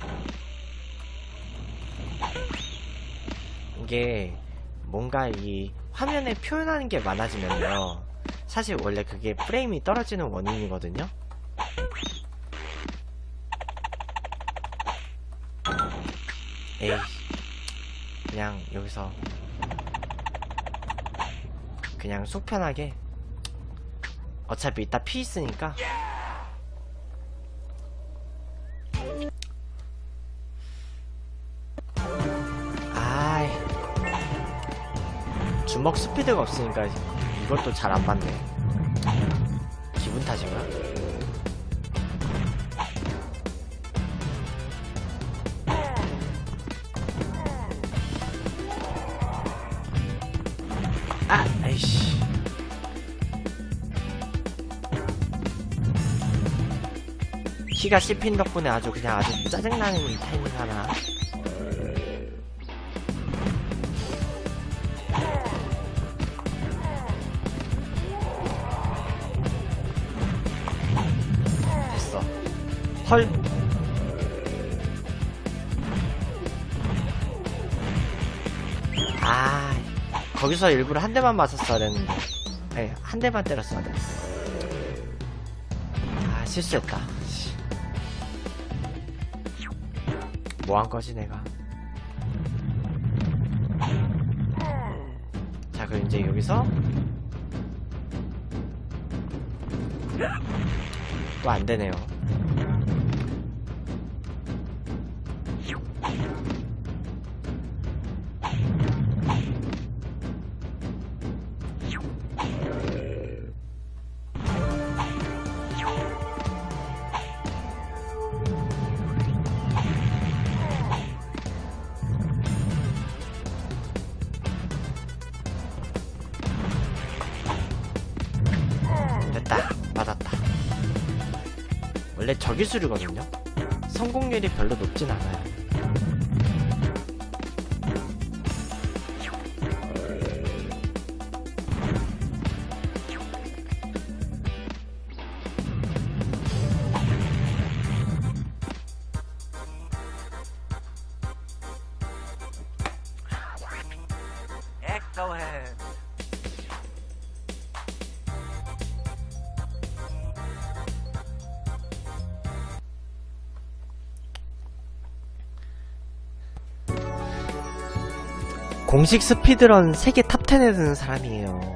이게 뭔가 이 화면에 표현하는 게 많아지면요, 사실 원래 그게 프레임이 떨어지는 원인이거든요. 에이, 그냥 여기서 그냥 속 편하게, 어차피 이따 피 있으니까. 아이, 주먹 스피드가 없으니까 이것도 잘 안 맞네. 기분 탓인가? 아! 아이씨. 키가 씹힌 덕분에 아주 그냥 아주 짜증나는 타이밍 하나. 됐어. 헐. 아, 거기서 일부러 한 대만 맞았어야 됐는데. 네, 한 대만 때렸어야 됐어. 아, 실수했다. 뭐 한 거지 내가. 자, 그럼 이제 여기서 또 안 되네요. 됐다. 맞았다. 원래 저기술이거든요. 성공률이 별로 높진 않아요. Excellent. 공식 스피드런 세계 탑텐에 드는 사람이에요.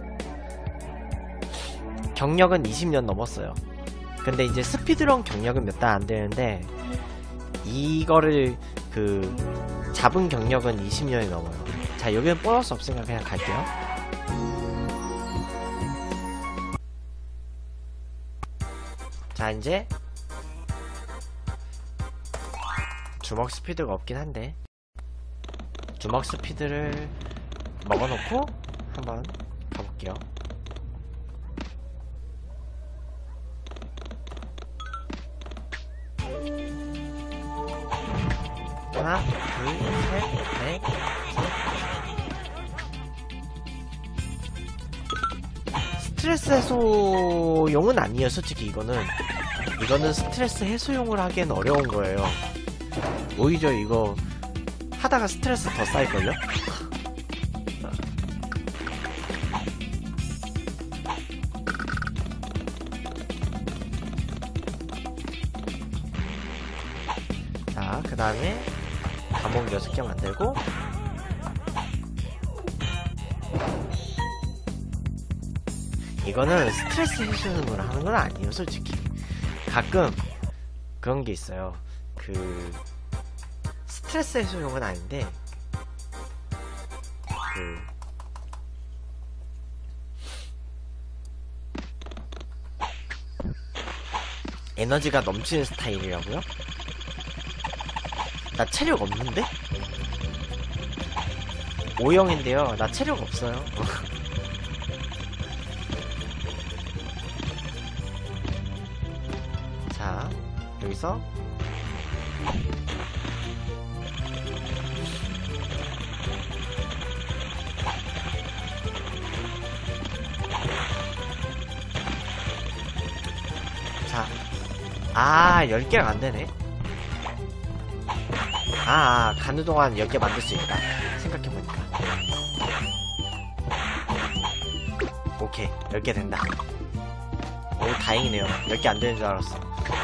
경력은 이십 년 넘었어요. 근데 이제 스피드런 경력은 몇 달 안 되는데 이거를 그 잡은 경력은 이십 년이 넘어요. 자, 여기는 보너스 없으니까 그냥 갈게요. 자, 이제 주먹 스피드가 없긴 한데 주먹 스피드를 먹어놓고 한번 가볼게요. 하나, 둘, 셋, 넷, 셋. 스트레스 해소용은 아니에요. 솔직히 이거는 이거는 스트레스 해소용을 하기엔 어려운 거예요. 오히려 이거 하다가 스트레스 더 쌓일걸요? 자, 그 다음에 감옥 여섯 개 만들고 이거는 스트레스 해소용으로 하는 건 아니에요. 솔직히 가끔 그런 게 있어요. 그 스트레스 해소용은 아닌데 그 에너지가 넘치는 스타일이라고요? 나 체력 없는데? 오형인데요. 나 체력 없어요. 자, 여기서 자, 아, 열 개가 안 되네. 아, 아, 가는 동안 열 개 만들 수 있다. 생각해보니까. 오케이, 열 개 된다. 오, 다행이네요. 열 개 안 되는 줄 알았어.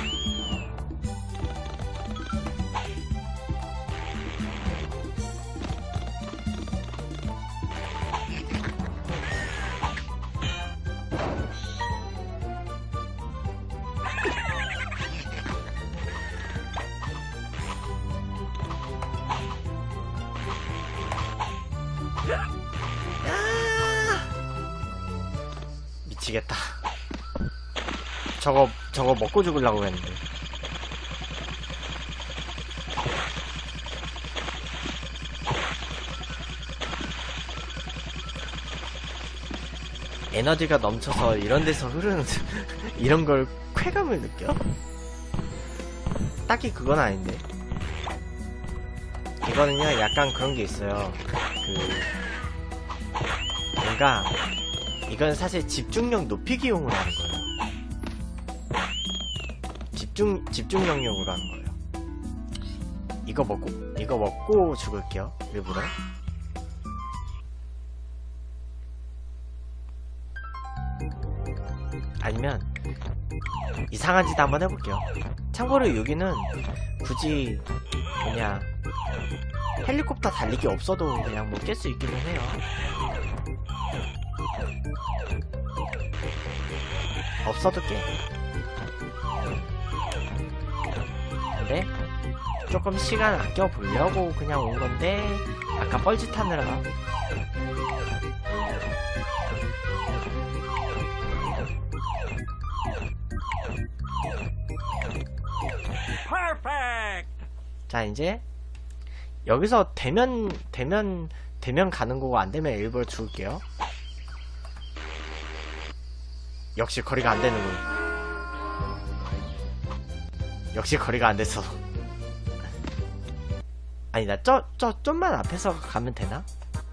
미치겠다. 저거 저거 먹고 죽으려고 했는데. 에너지가 넘쳐서 이런 데서 흐르는 이런 걸 쾌감을 느껴? 딱히 그건 아닌데. 이거는요 약간 그런 게 있어요. 그 뭔가 이건 사실 집중력 높이기용으로 하는 거예요. 집중 집중력용으로 하는 거예요. 이거 먹고 이거 먹고 죽을게요. 일부러. 아니면 이상한 짓 한번 해볼게요. 참고로 여기는 굳이 그냥 헬리콥터 달리기 없어도 그냥 뭐 깰 수 있기는 해요. 없어도 깨. 근데 조금 시간 아껴 보려고 그냥 온 건데 아까 뻘짓하느라 Perfect. 자 이제 여기서 되면 되면 되면 가는 거고 안 되면 일부러 죽을게요. 역시 거리가 안 되는군. 역시 거리가 안 돼서. 아니, 나 저, 저, 좀만 앞에서 가면 되나?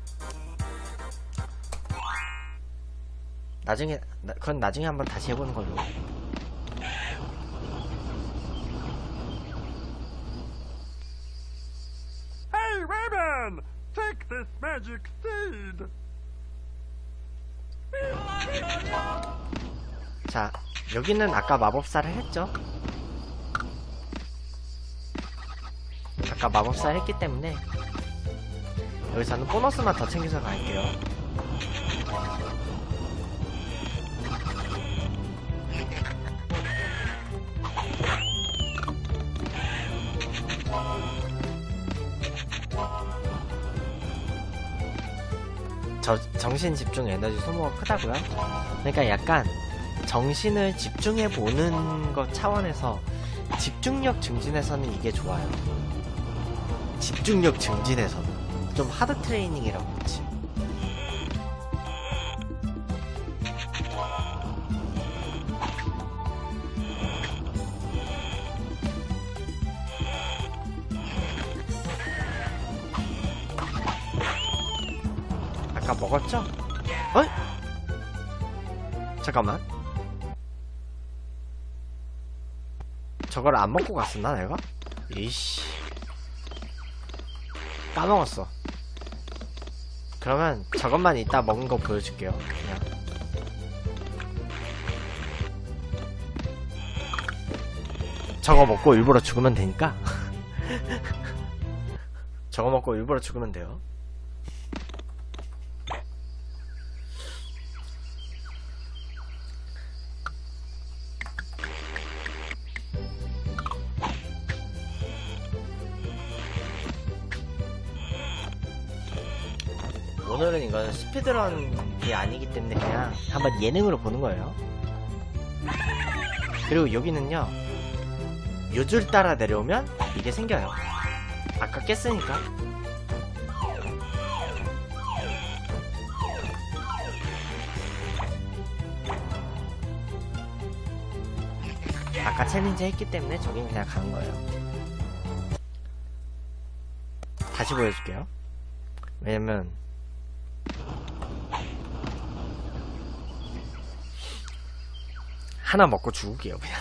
나중에, 나, 그건 나중에 한번 다시 해보는 걸로. Hey, Rayman! Take this magic seed! 자, 여기는 아까 마법사를 했죠? 아까 마법사를 했기 때문에 여기서는 보너스만 더 챙겨서 갈게요. 저, 정신 집중 에너지 소모가 크다고요? 그러니까 약간 정신을 집중해보는 것 차원에서 집중력 증진에서는 이게 좋아요. 집중력 증진에서는 좀 하드 트레이닝이라고 그렇지. 아까 먹었죠? 어? 잠깐만. 저걸 안 먹고 갔었나 내가? 이씨, 까먹었어. 그러면 저것만 이따 먹은 거 보여줄게요. 그냥 저거 먹고 일부러 죽으면 되니까. 저거 먹고 일부러 죽으면 돼요. 오늘은 이건 스피드런이 아니기 때문에 그냥 한번 예능으로 보는 거예요. 그리고 여기는요, 요 줄 따라 내려오면 이게 생겨요. 아까 깼으니까. 아까 챌린지 했기 때문에 저긴 그냥 가는 거예요. 다시 보여줄게요. 왜냐면 하나 먹고 죽을게요 그냥.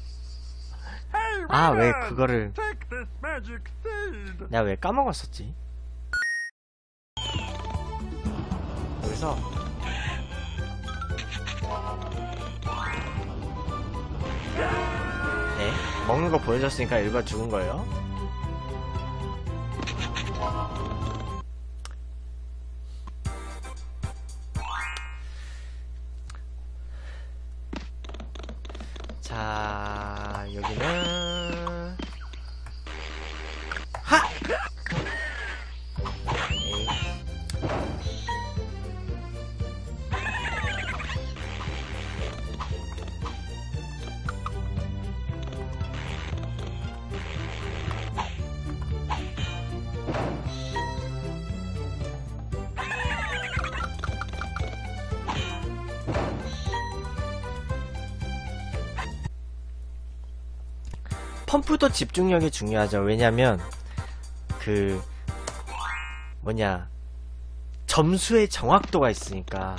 아, 왜 그거를 내가 왜 까먹었었지? 여기서 네, 먹는 거 보여줬으니까 일반 죽은 거예요. 자, 여기는 하! 에이. 펌프도 집중력이 중요하죠. 왜냐면 그 뭐냐, 점수의 정확도가 있으니까.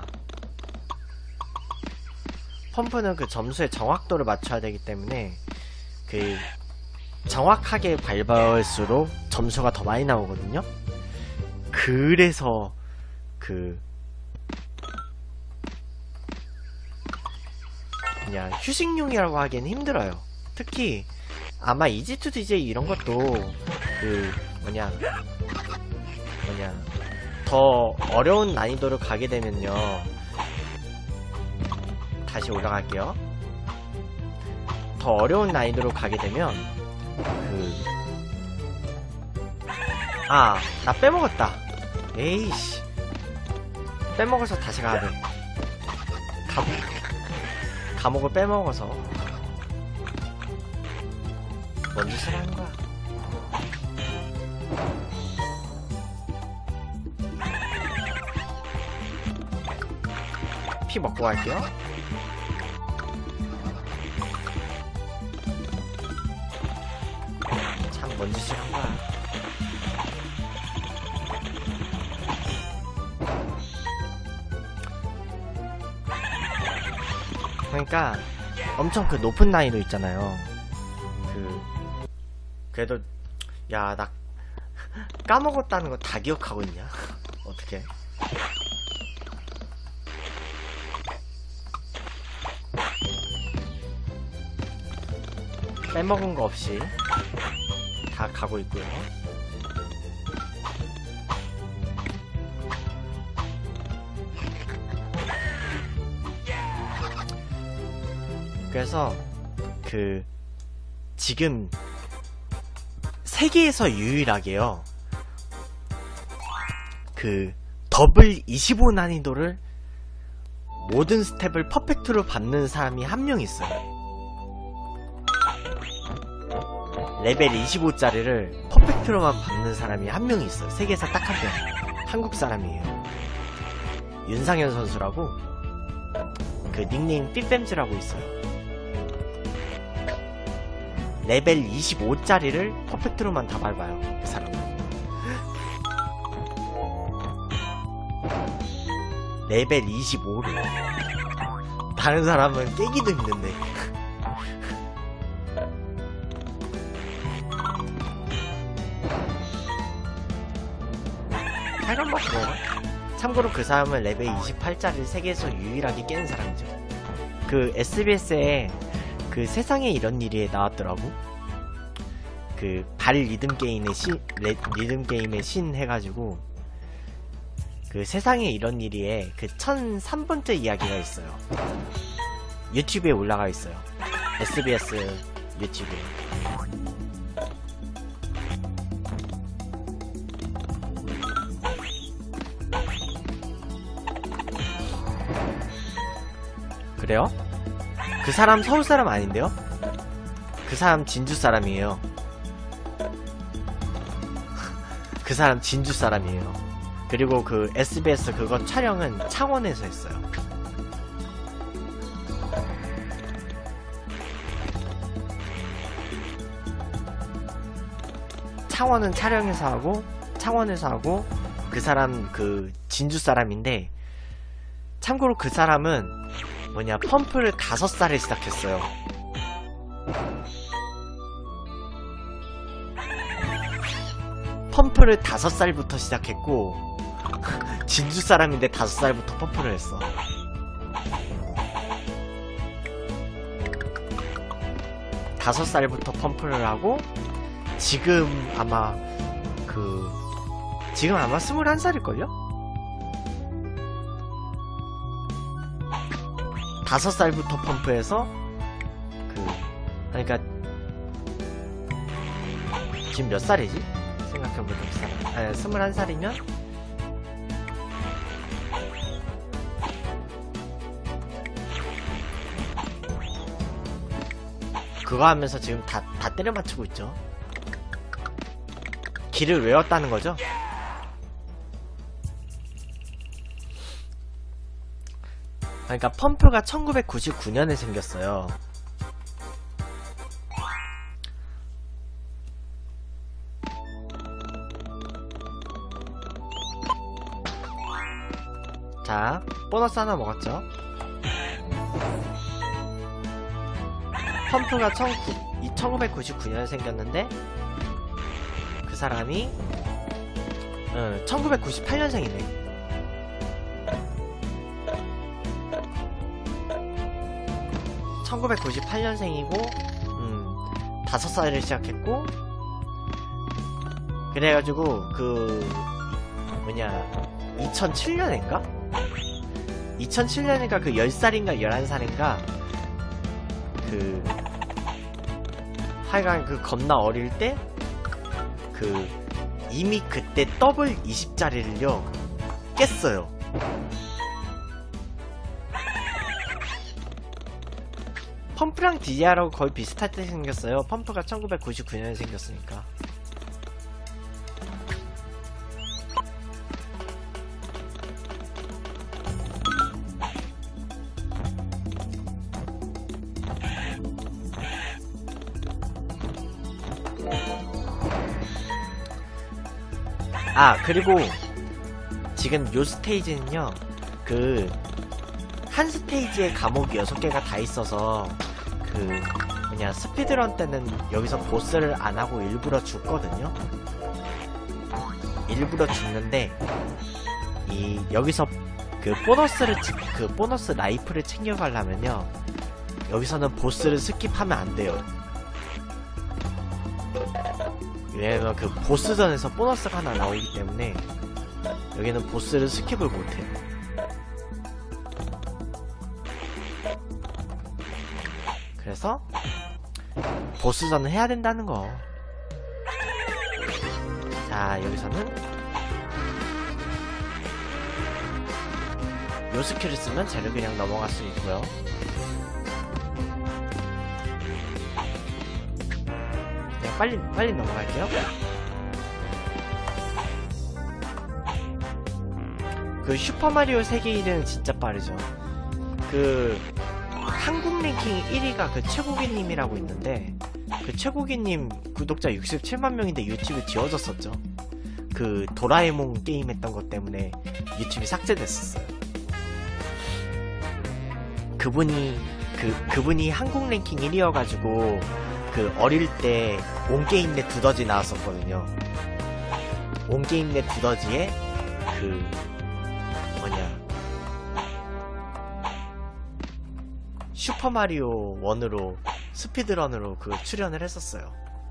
펌프는 그 점수의 정확도를 맞춰야 되기 때문에 그 정확하게 밟을수록 점수가 더 많이 나오거든요. 그래서 그 그냥 휴식용이라고 하기엔 힘들어요. 특히 아마 이지투디제이 이런 것도 그 뭐냐 뭐냐 더 어려운 난이도를 가게 되면요, 다시 올라갈게요. 더 어려운 난이도로 가게 되면 그 아, 나 빼먹었다. 에이씨, 빼먹어서 다시 가야돼. 감옥 감옥을 빼먹어서 뭔 짓을 하는 거야? 피 먹고 갈게요. 뭔 짓을 한 거야. 그러니까 엄청 그 높은 난이도 있잖아요. 그 그래도 야 나 까먹었다는 거 다 기억하고 있냐? 어떻게? 빼먹은 거 없이 다 가고 있고요. 그래서 그 지금 세계에서 유일하게요 그 더블 이십오 난이도를 모든 스텝을 퍼펙트로 밟는 사람이 한 명 있어요. 레벨 이십오 짜리를 퍼펙트로만 밟는 사람이 한 명 있어요. 세계에서 딱 한 명. 한국 사람이에요. 윤상현 선수라고 그 닉네임 삐뱀즈라고 있어요. 레벨 이십오 짜리를 퍼펙트로만 다 밟아요. 그 사람은. 레벨 이십오를 다른 사람은 깨기도 힘든데. 빨간 버튼. 참고로 그 사람은 레벨 이십팔 짜리를 세계에서 유일하게 깨는 사람이죠. 그 에스비에스에 그 세상에 이런 일이 나왔더라고. 그 발 리듬 게임의 신, 레, 리듬 게임의 신 해가지고 그 세상에 이런 일이에 그 천삼 번째 이야기가 있어요. 유튜브에 올라가 있어요. 에스비에스 유튜브에. 그래요? 그 사람 서울 사람 아닌데요? 그 사람 진주 사람이에요. 그 사람 진주 사람이에요. 그리고 그 에스비에스 그거 촬영은 창원에서 했어요. 창원은 촬영에서 하고 창원에서 하고 그 사람 그 진주 사람인데 참고로 그 사람은 뭐냐 펌프를 다섯 살에 시작했어요. 펌프를 다섯 살부터 시작했고 진주 사람인데 다섯 살부터 펌프를 했어. 다섯 살부터 펌프를 하고 지금 아마 그 지금 아마 스물한 살일걸요? 다섯 살부터 펌프해서 그 그러니까 지금 몇 살이지? 생각해보면 몇 살? 아니 스물한 살이면 그거 하면서 지금 다, 다 때려 맞추고 있죠. 길을 외웠다는 거죠. 그러니까 펌프가 천구백구십구 년에 생겼어요. 자, 보너스 하나 먹었죠. 펌프가 천구백구십구 년에 생겼는데 그 사람이 어, 천구백구십팔 년생이네. 천구백구십팔 년생이고 음, 다섯 살에 시작했고 그래가지고 그 뭐냐 이천칠 년인가? 이천칠 년인가 그 열 살인가 열한 살인가 그 하여간 그 겁나 어릴 때 그 이미 그때 더블 이십 짜리를요 깼어요. 펌프랑 디디알하고 거의 비슷할 때 생겼어요. 펌프가 천구백구십구 년에 생겼으니까. 아 그리고 지금 요 스테이지는요 그 한 스테이지에 감옥이 여섯 개가 다 있어서 그 뭐냐 스피드런 때는 여기서 보스를 안 하고 일부러 죽거든요. 일부러 죽는데 이 여기서 그 보너스를 치- 그 보너스 라이프를 챙겨가려면요 여기서는 보스를 스킵하면 안 돼요. 왜냐면 그 보스전에서 보너스가 하나 나오기 때문에 여기는 보스를 스킵을 못해요. 그래서 보스전을 해야 된다는 거. 자 여기서는 요 스킬을 쓰면 쟤를 그냥 넘어갈 수 있고요. 그냥 빨리 빨리 넘어갈게요. 그 슈퍼마리오 세계 일 위는 진짜 빠르죠. 그 한국 랭킹 일 위가 그 최고기님이라고 있는데 그 최고기님 구독자 육십칠만 명인데 유튜브 지워졌었죠. 그 도라에몽 게임 했던 것 때문에 유튜브 삭제됐었어요. 그분이 그 그분이 한국 랭킹 일 위여가지고 그 어릴 때 온게임 내 두더지 나왔었거든요. 온게임 내 두더지에 그 뭐냐 슈퍼마리오 원으로 스피드런으로 그 출연을 했었어요.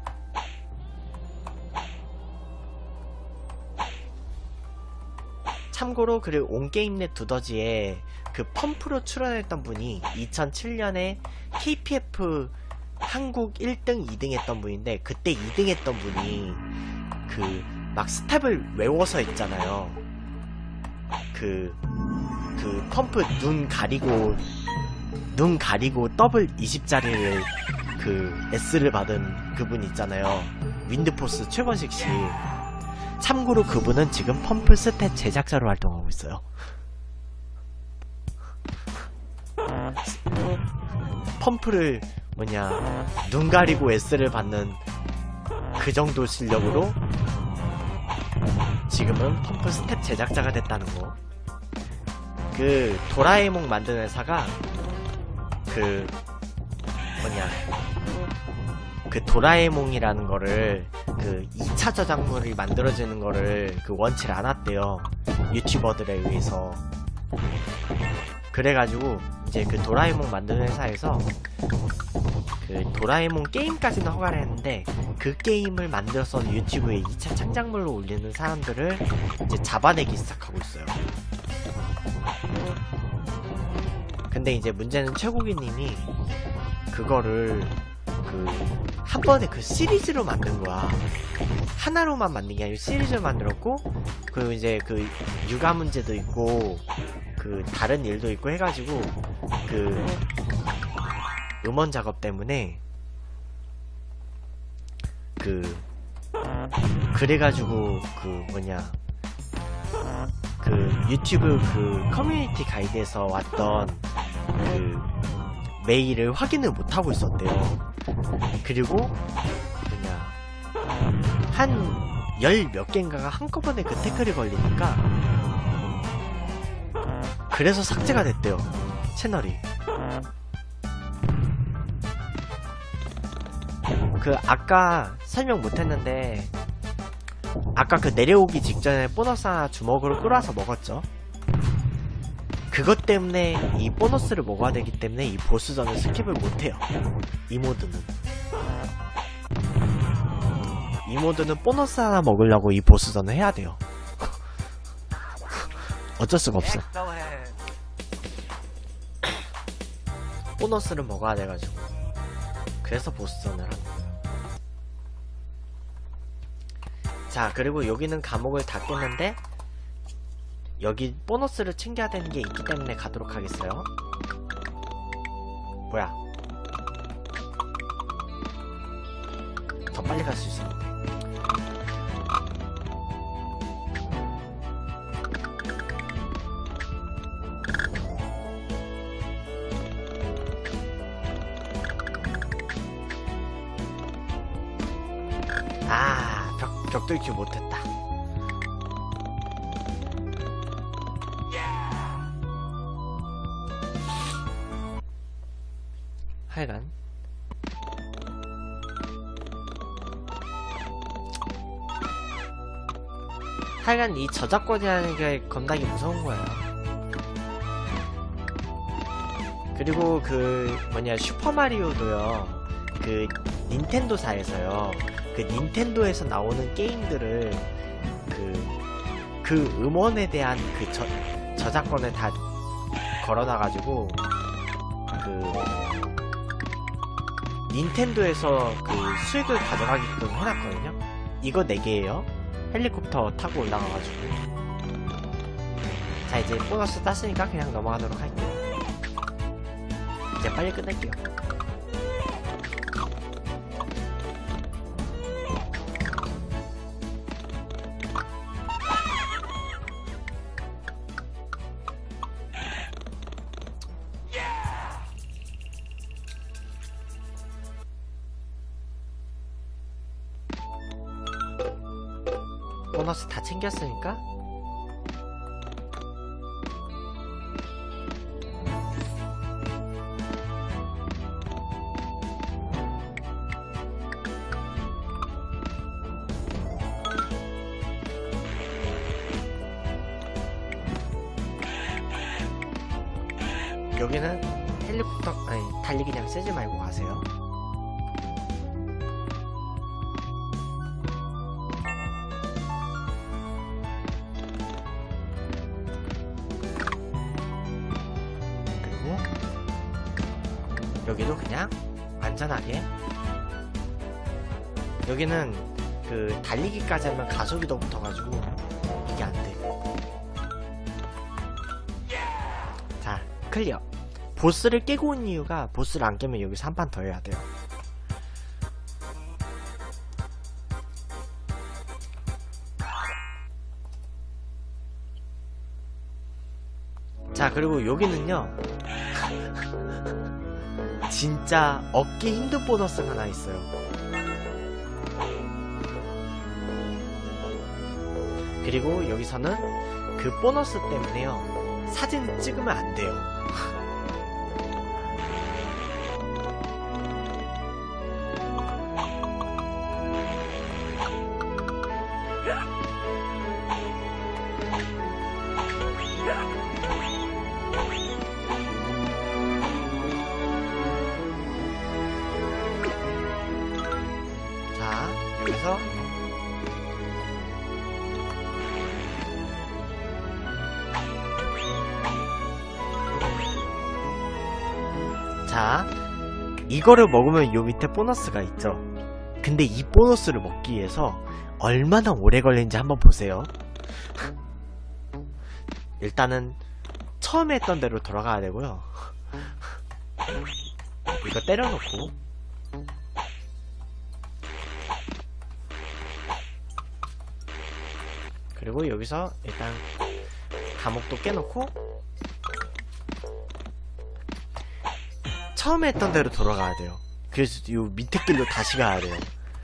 참고로 그리고 온게임넷 두더지에 그 펌프로 출연했던 분이 이천칠 년에 케이피에프 한국 일 등, 이 등 했던 분인데 그때 이 등 했던 분이 그 막 스텝을 외워서 했잖아요. 그, 그 펌프 눈 가리고 눈 가리고 더블 이십 짜리를 그 S를 받은 그분 있잖아요. 윈드포스 최건식 씨. 참고로 그분은 지금 펌프 스탯 제작자로 활동하고 있어요. 펌프를 뭐냐 눈 가리고 S를 받는 그 정도 실력으로 지금은 펌프 스텝 제작자가 됐다는 거. 그 도라에몽 만드는 회사가 그 뭐냐 그 도라에몽이라는 거를 그 이 차 저작물이 만들어지는 거를 그 원치를 않았대요. 유튜버들에 의해서. 그래가지고 이제 그 도라에몽 만드는 회사에서 그 도라에몽 게임까지는 허가를 했는데 그 게임을 만들어서 유튜브에 이 차 창작물로 올리는 사람들을 이제 잡아내기 시작하고 있어요. 근데 이제 문제는 최고기님이 그거를 그 한 번에 그 시리즈로 만든 거야. 하나로만 만든 게 아니고 시리즈로 만들었고 그리고 이제 그 육아 문제도 있고 그 다른 일도 있고 해가지고 그 음원 작업 때문에 그 그래가지고 그 뭐냐 그 유튜브 그 커뮤니티 가이드에서 왔던 그 메일을 확인을 못하고 있었대요. 그리고 뭐냐 한 열 몇 개인가가 한꺼번에 그 태클이 걸리니까 그래서 삭제가 됐대요. 채널이. 그 아까 설명 못했는데 아까 그 내려오기 직전에 보너스 하나 주먹으로 끌어와서 먹었죠. 그것 때문에 이 보너스를 먹어야 되기 때문에 이 보스전을 스킵을 못해요. 이 모드는 이 모드는 보너스 하나 먹으려고 이 보스전을 해야 돼요. 어쩔 수가 없어. 보너스를 먹어야 돼가지고 그래서 보스전을 하는 거예요. 자 그리고 여기는 감옥을 다 깼는데 여기 보너스를 챙겨야 되는 게 있기 때문에 가도록 하겠어요. 뭐야 더 빨리 갈 수 있었는데. 아 벽, 벽돌기 못했다. 하여간 하여간 이 저작권이라는 게 겁나게 무서운 거예요. 그리고 그 뭐냐 슈퍼마리오도요, 그 닌텐도사에서요, 그 닌텐도에서 나오는 게임들을 그 그 음원에 대한 그 저, 저작권을 다 걸어놔가지고 그 닌텐도에서 그 수익을 가져가게끔 해놨거든요. 이거 네 개예요. 헬리콥터 타고 올라가가지고. 자, 이제 보너스 땄으니까 그냥 넘어가도록 할게요. 이제 빨리 끝낼게요. 보너스 다 챙겼으니까 여기는 헬리콥터 아니 달리기 그냥 쓰지 말고 가세요. 여기도 그냥 안전하게. 여기는 그 달리기까지 하면 가속이 더 붙어가지고 이게 안돼. 자, 클리어. 보스를 깨고 온 이유가 보스를 안 깨면 여기서 한 판 더 해야 돼요. 자, 그리고 여기는요 진짜 얻기 힘든 보너스가 하나 있어요. 그리고 여기서는 그 보너스 때문에요 사진 찍으면 안 돼요. 자, 여기서 자, 이거를 먹으면 요 밑에 보너스가 있죠. 근데 이 보너스를 먹기 위해서 얼마나 오래 걸리는지 한번 보세요. 일단은 처음에 했던 대로 돌아가야 되고요. 이거 때려놓고 그리고 여기서 일단 감옥도 깨놓고 처음에 했던 대로 돌아가야 돼요. 그래서 요 밑에 길로 다시 가야 돼요.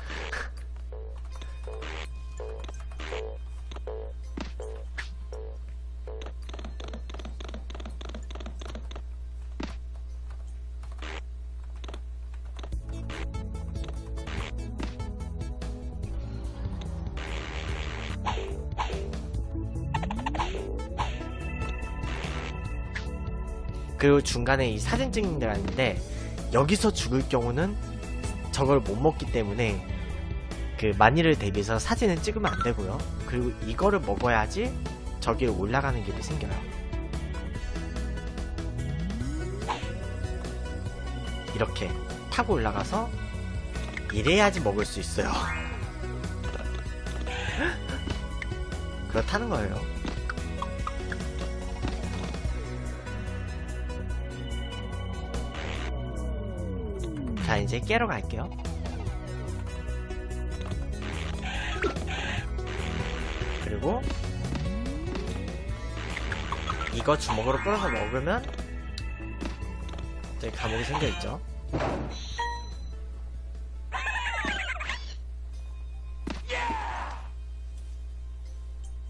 그리고 중간에 이 사진 찍는 데가 있는데 여기서 죽을 경우는 저걸 못 먹기 때문에 그 만일을 대비해서 사진은 찍으면 안 되고요. 그리고 이거를 먹어야지 저기로 올라가는 길이 생겨요. 이렇게 타고 올라가서 이래야지 먹을 수 있어요. 그렇다는 거예요. 자, 이제 깨러 갈게요. 그리고 이거 주먹으로 끌어서 먹으면 이제 감옥이 생겨있죠.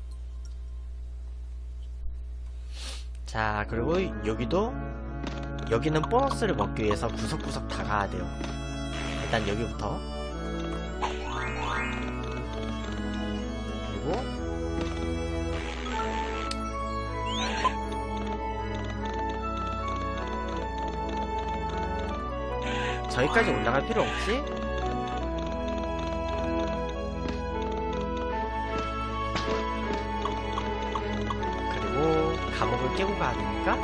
자, 그리고 여기도 여기는 보너스를 먹기 위해서 구석구석 다 가야 돼요. 일단 여기부터. 그리고 저기까지 올라갈 필요 없지? 그리고 감옥을 깨고 가야 되니까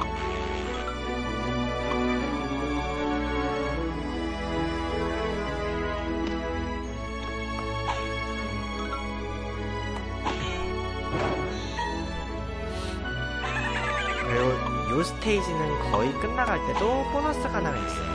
그리고 요 스테이지는 거의 끝나갈 때도 보너스가 하나가 있어요.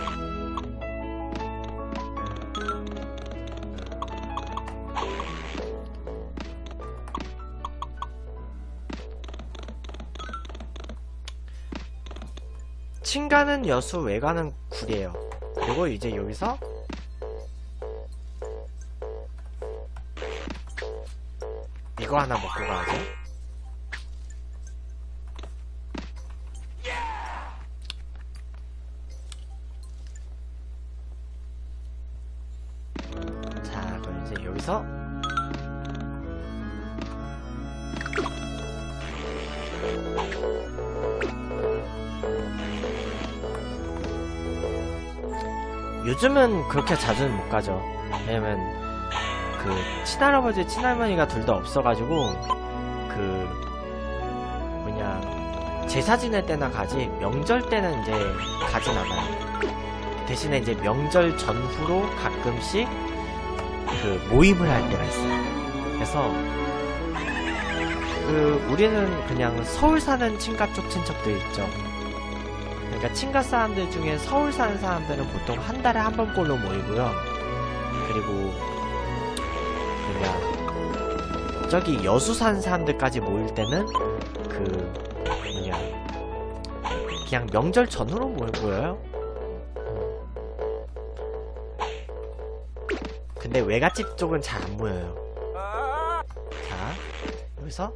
친가는 여수, 외가는 굴이에요. 그리고 이제 여기서 이거 하나 먹고 가야죠. 자, 그럼 이제 여기서 요즘은 그렇게 자주는 못 가죠. 왜냐면 그 친할아버지 친할머니가 둘 다 없어가지고 그 뭐냐 제사 지낼 때나 가지 명절 때는 이제 가진 않아요. 대신에 이제 명절 전후로 가끔씩 그 모임을 할 때가 있어요. 그래서 그 우리는 그냥 서울 사는 친가 쪽 친척들 있죠. 그러니까 친가 사람들 중에 서울 사는 사람들은 보통 한 달에 한 번꼴로 모이고요. 그리고 그냥 저기 여수 사는 사람들까지 모일 때는 그 뭐냐 그냥 명절 전후로 모여요. 근데 외갓집 쪽은 잘 안 모여요. 자, 여기서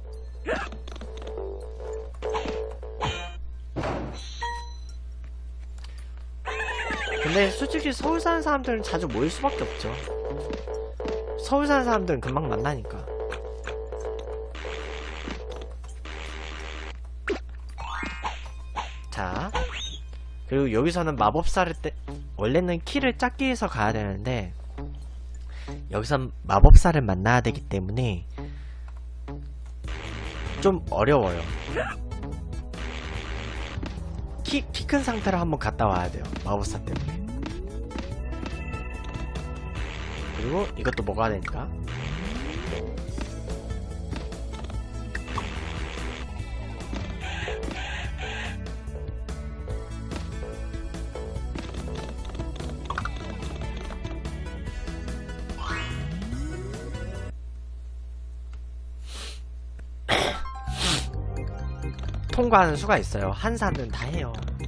근데 솔직히 서울 사는 사람들은 자주 모일 수밖에 없죠. 서울 사는 사람들은 금방 만나니까. 자, 그리고 여기서는 마법사를 때 원래는 키를 작기 위해서 가야 되는데 여기선 마법사를 만나야 되기 때문에 좀 어려워요. 키, 키 큰 상태로 한번 갔다 와야 돼요. 마법사 때문에. 그리고 이것도 먹어야 되니까. 통과하는 수가 있어요. 한 산은 다 해요.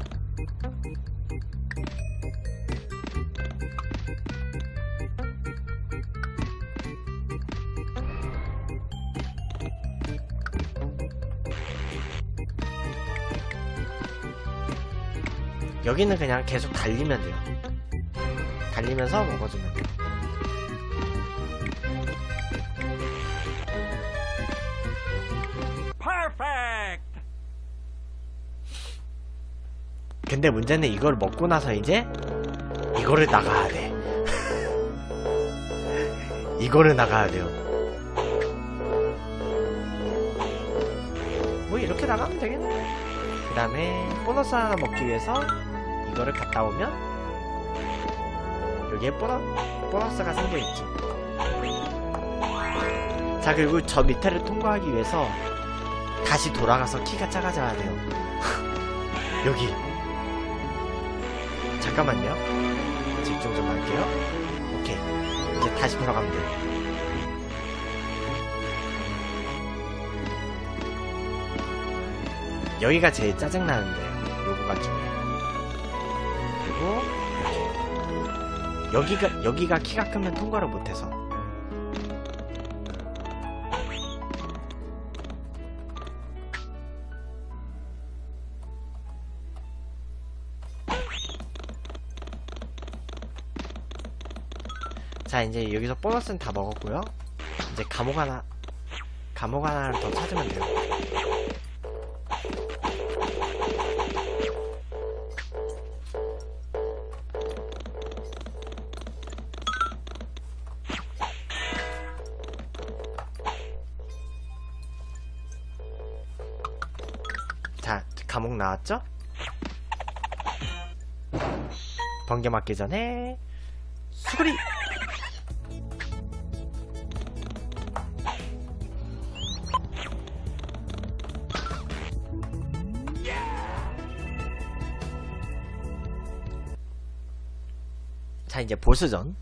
여기는 그냥 계속 달리면 돼요. 달리면서 먹어주면 돼요. 근데 문제는 이걸 먹고 나서 이제 이거를 나가야 돼. 이거를 나가야 돼요. 뭐 이렇게 나가면 되겠네. 그 다음에 보너스 하나 먹기 위해서 이거를 갔다 오면 여기에 보너, 보너스가 생겨있죠. 자, 그리고 저 밑에를 통과하기 위해서 다시 돌아가서 키가 작아져야 돼요. 여기 잠깐만요. 집중 좀 할게요. 오케이, 이제 다시 돌아가면 돼요. 여기가 제일 짜증나는데요, 요 구간 중에. 그리고 이렇게 여기가 여기가 키가 크면 통과를 못해서. 자, 이제 여기서 보너스는 다 먹었고요. 이제 감옥 하나, 감옥 하나를 더 찾으면 돼요. 자, 감옥 나왔죠? 번개 맞기 전에 수그리! 자, 이제 보스전.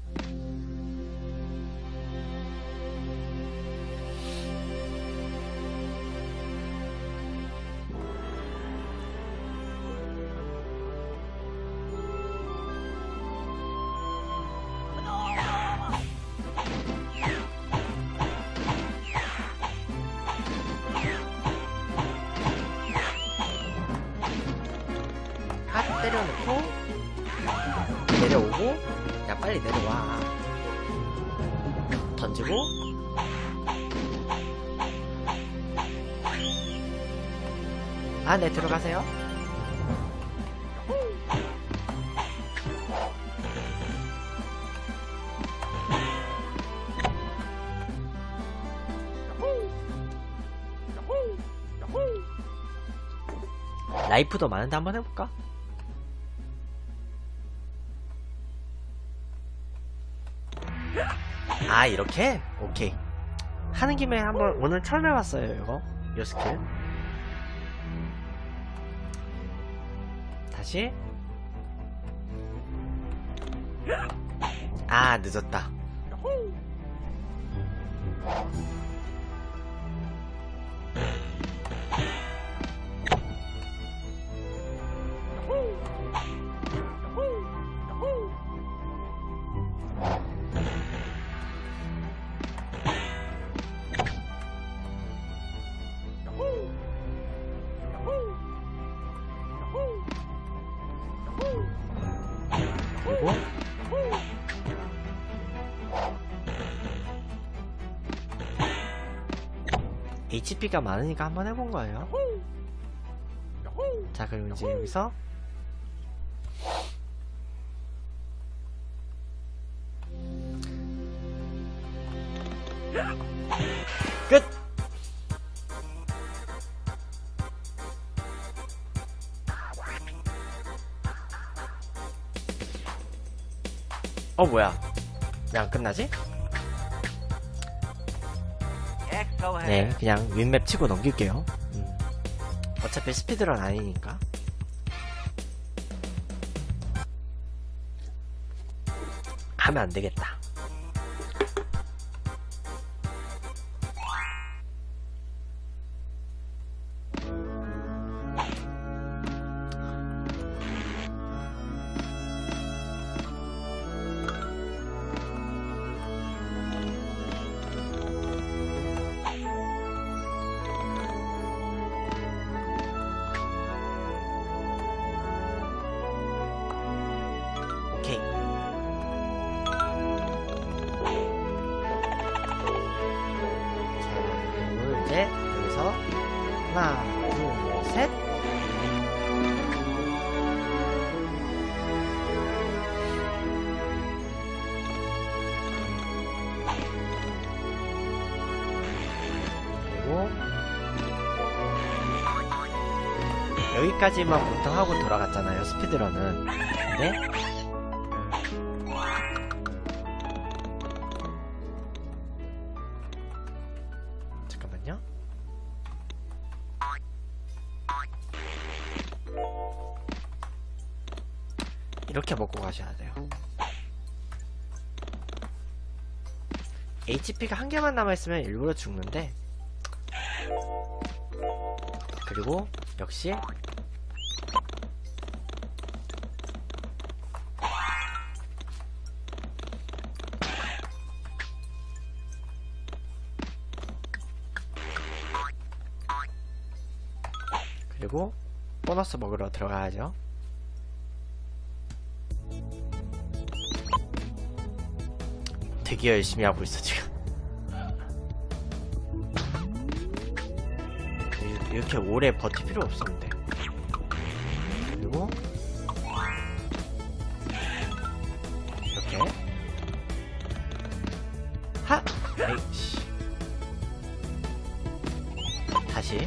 핫 때려놓고 내려오고, 야 빨리 내려와. 던지고 아, 네, 들어가세요. 라이프도 많은데 한번 해볼까? 아, 이렇게? 오케이. 하는 김에 한번 오늘 처음 해봤어요, 이거. 요 스킬. 다시. 아, 늦었다. 그리고 에이치피가 많으니까 한번 해본 거예요. 자, 그럼 이제 여기서 끝! 어, 뭐야? 왜 안 끝나지? 네, 그냥 윈맵 치고 넘길게요. 음. 어차피 스피드런 아니니까. 하면 안 되겠다. 오케이. 자, 그리고 이제 여기서 하나, 둘, 셋. 그리고 여기까지만 보통 하고 돌아갔잖아요, 스피드런은. 근데 잠깐만요. 이렇게 먹고 가셔야 돼요. 에이치피가 한 개만 남아있으면 일부러 죽는데, 그리고 역시 그리고 보너스 먹으러 들어가야죠. 되게 열심히 하고 있어 지금. 이렇게 오래 버틸 필요 없었는데. 그리고 이렇게 하! 에이씨. 다시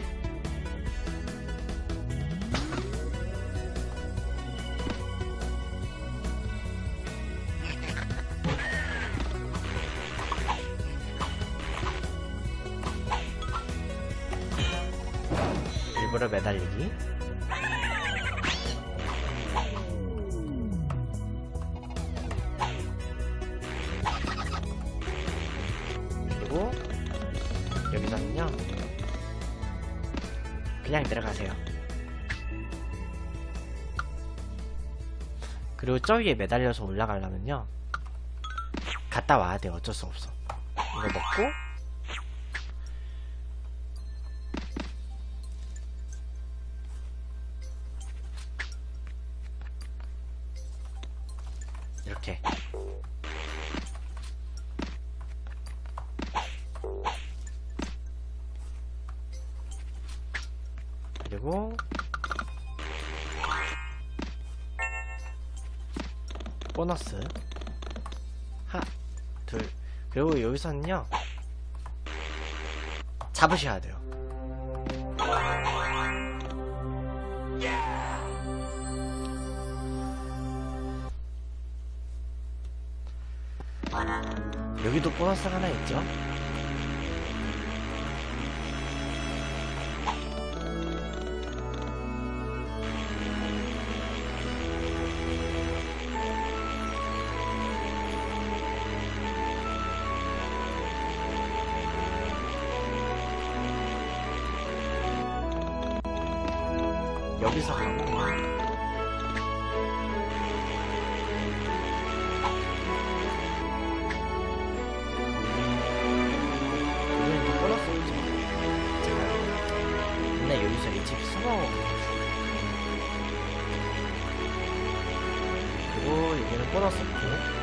일부러 매달리기. 그리고 여기서는요 그냥 들어가세요. 그리고 저 위에 매달려서 올라가려면요 갔다 와야 돼요. 어쩔 수 없어. 이거 먹고 이렇게 그리고 보너스 하나 둘. 그리고 여기서는요 잡으셔야 돼요. 여기도 보너스가 하나 있죠. 여기서 가고 여기서 이 집 숨어. 그리고 여기는 보너스 없고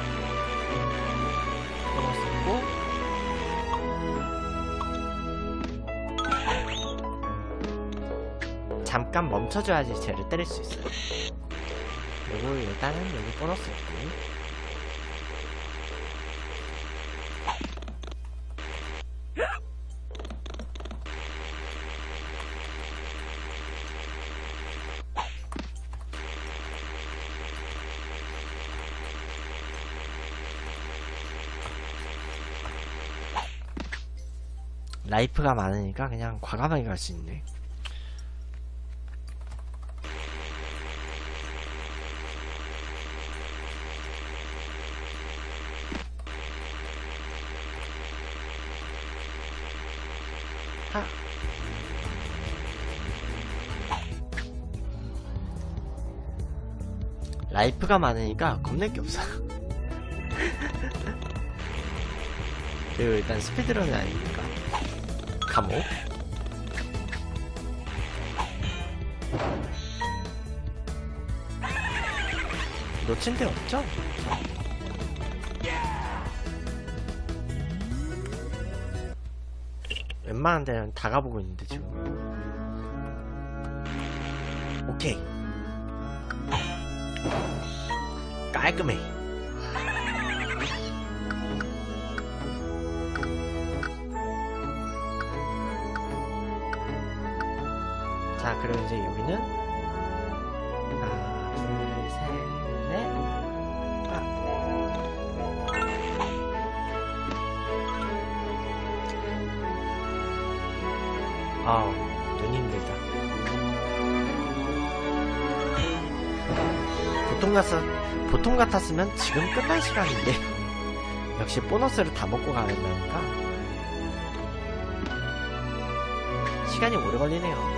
보너스 없고 잠깐 멈춰줘야지 쟤를 때릴 수 있어요. 그리고 일단은 여기 보너스 없고 라이프가 많으니까 그냥 과감하게 갈 수 있네. 하. 라이프가 많으니까 겁낼 게 없어. 그리고 일단 스피드런은 아니니까 감옥. 놓친 데 없죠? 웬만한 데는 다 가보고 있는데 지금. 오케이 깔끔해. 자, 그리고 이제 여기는 하나, 둘, 셋, 넷. 아. 아우, 눈이 힘들다. 보통 같았, 보통 같았으면 지금 끝날 시간인데 역시 보너스를 다 먹고 가야 된다니까 시간이 오래 걸리네요.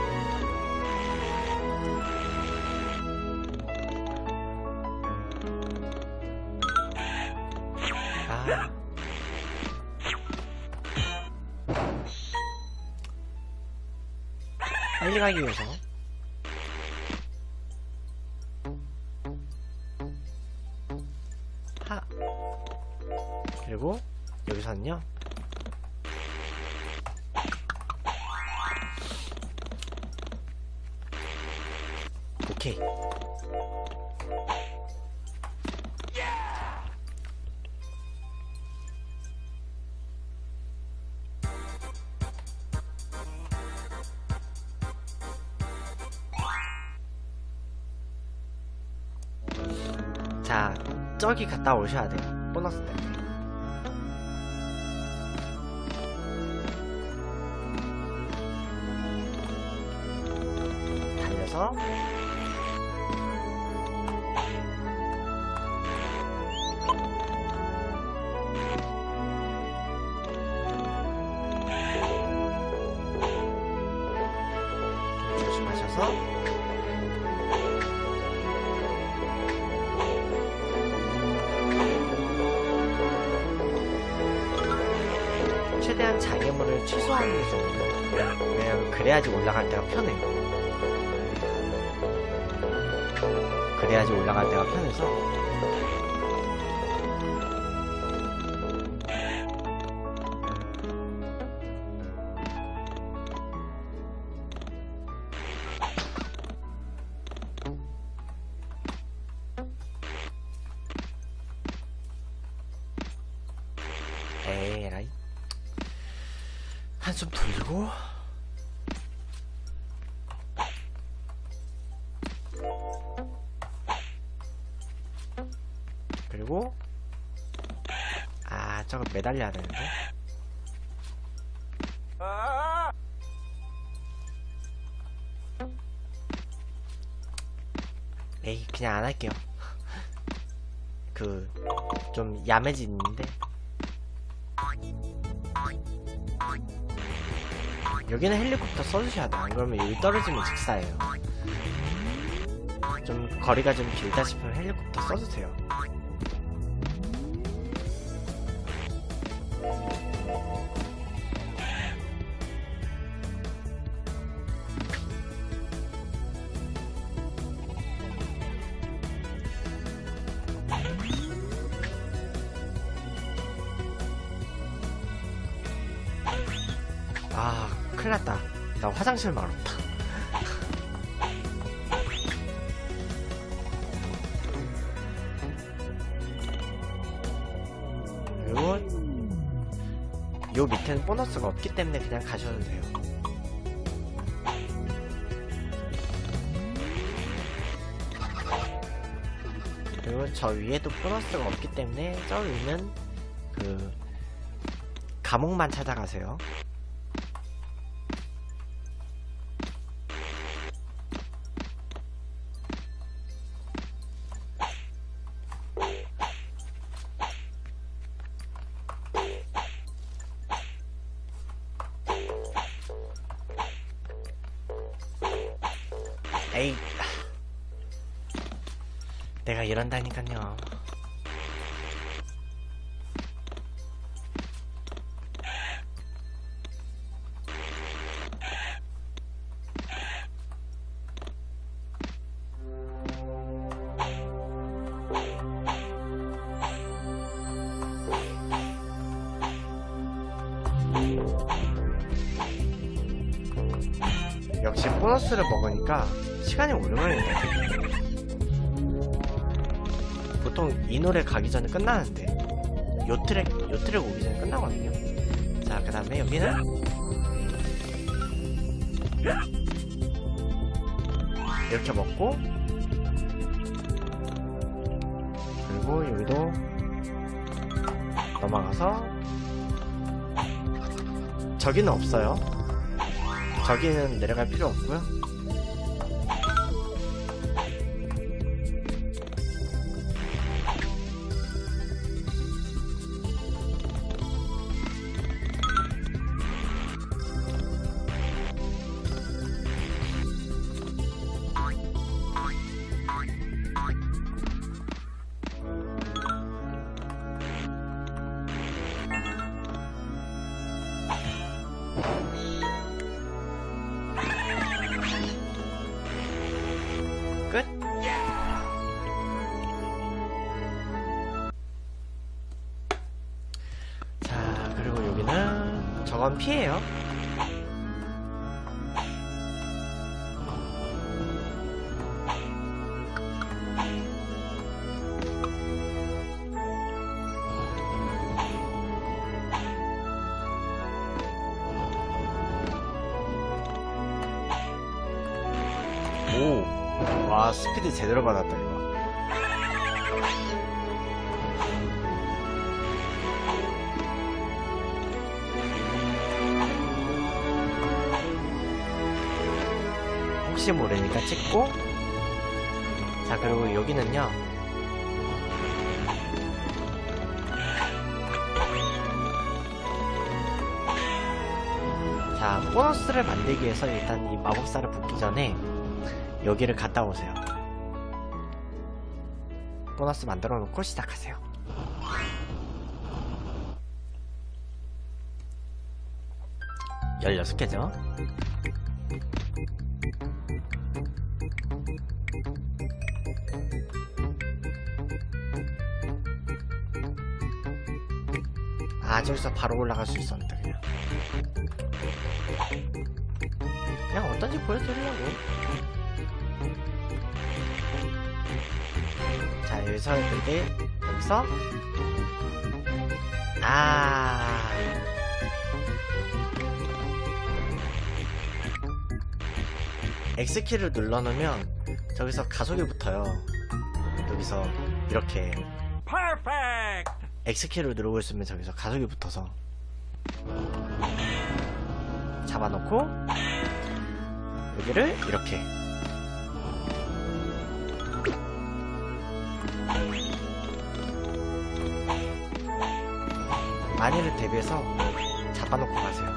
아. 빨리 가기 위해서 하 그리고 여기서는요, 오케이. 자, 저기 갔다 오셔야 돼요. 보너스 때문에. 달려서 조심하셔서 최대한 장애물을 최소화하는 게 좋아요. 왜냐면 그래야지 올라갈 때가 편해요. 그래야지 올라갈 때가 편해서. 에라이. 한숨 돌리고 그리고 아 저거 매달려야 되는데. 에이 그냥 안 할게요. 그 좀 야매진인데 여기는 헬리콥터 써주셔야 돼. 안 그러면 여기 떨어지면 직사예요. 좀 거리가 좀 길다 싶으면 헬리콥터 써주세요. 아 큰일났다. 나 화장실 말았다. 그리고 요 밑에는 보너스가 없기 때문에 그냥 가셔도 돼요. 그리고 저 위에도 보너스가 없기 때문에 저 위는 그 감옥만 찾아가세요. 에이 내가 이런다니깐요. 역시 보너스를 먹으니까 시간이 오래 걸린다. 보통 이 노래 가기 전에 끝나는데 요 트랙 요 트랙 오기 전에 끝나거든요. 자, 그 다음에 여기는 이렇게 먹고 그리고 여기도 넘어가서 저기는 없어요. 저기는 내려갈 필요 없고요. 끝? 저건 피해요. 오, 와 스피드 제대로 받았다 이거. 혹시 모르니까 찍고. 자 그리고 여기는요 자 보너스를 만들기 위해서 일단 이 마법사를 붓기 전에 여기를 갔다 오세요. 보너스 만들어 놓고 시작하세요. 열여섯 개죠. 아 저기서 바로 올라갈 수 있었는데 그냥 그냥 어떤지 보여드리려고. 자 여기서 이제 여기서 아 X키를 눌러놓으면 저기서 가속이 붙어요. 여기서 이렇게 Perfect! X키를 누르고 있으면 저기서 가속이 붙어서 잡아놓고 여기를 이렇게 만일을 대비해서 잡아놓고 가세요.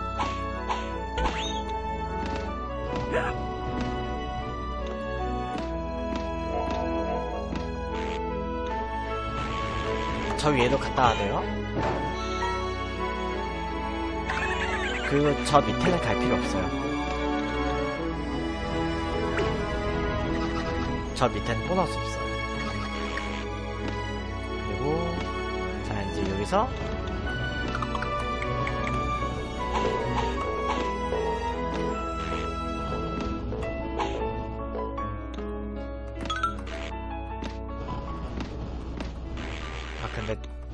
저 위에도 갔다 와야 돼요. 그리고 저 밑에는 갈 필요 없어요. 저 밑에는 보너스 없어요. 그리고 자 이제 여기서 근데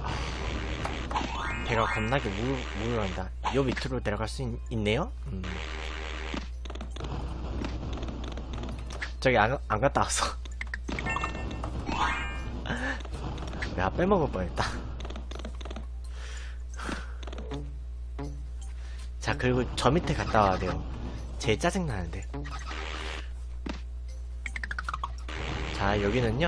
배가 겁나게 물, 물어간다. 요 밑으로 내려갈 수 있, 있네요? 음. 저기 안, 안 갔다 왔어. 내가 빼먹을 뻔했다. 자 그리고 저 밑에 갔다 와야 돼요. 제일 짜증나는데. 자 여기는요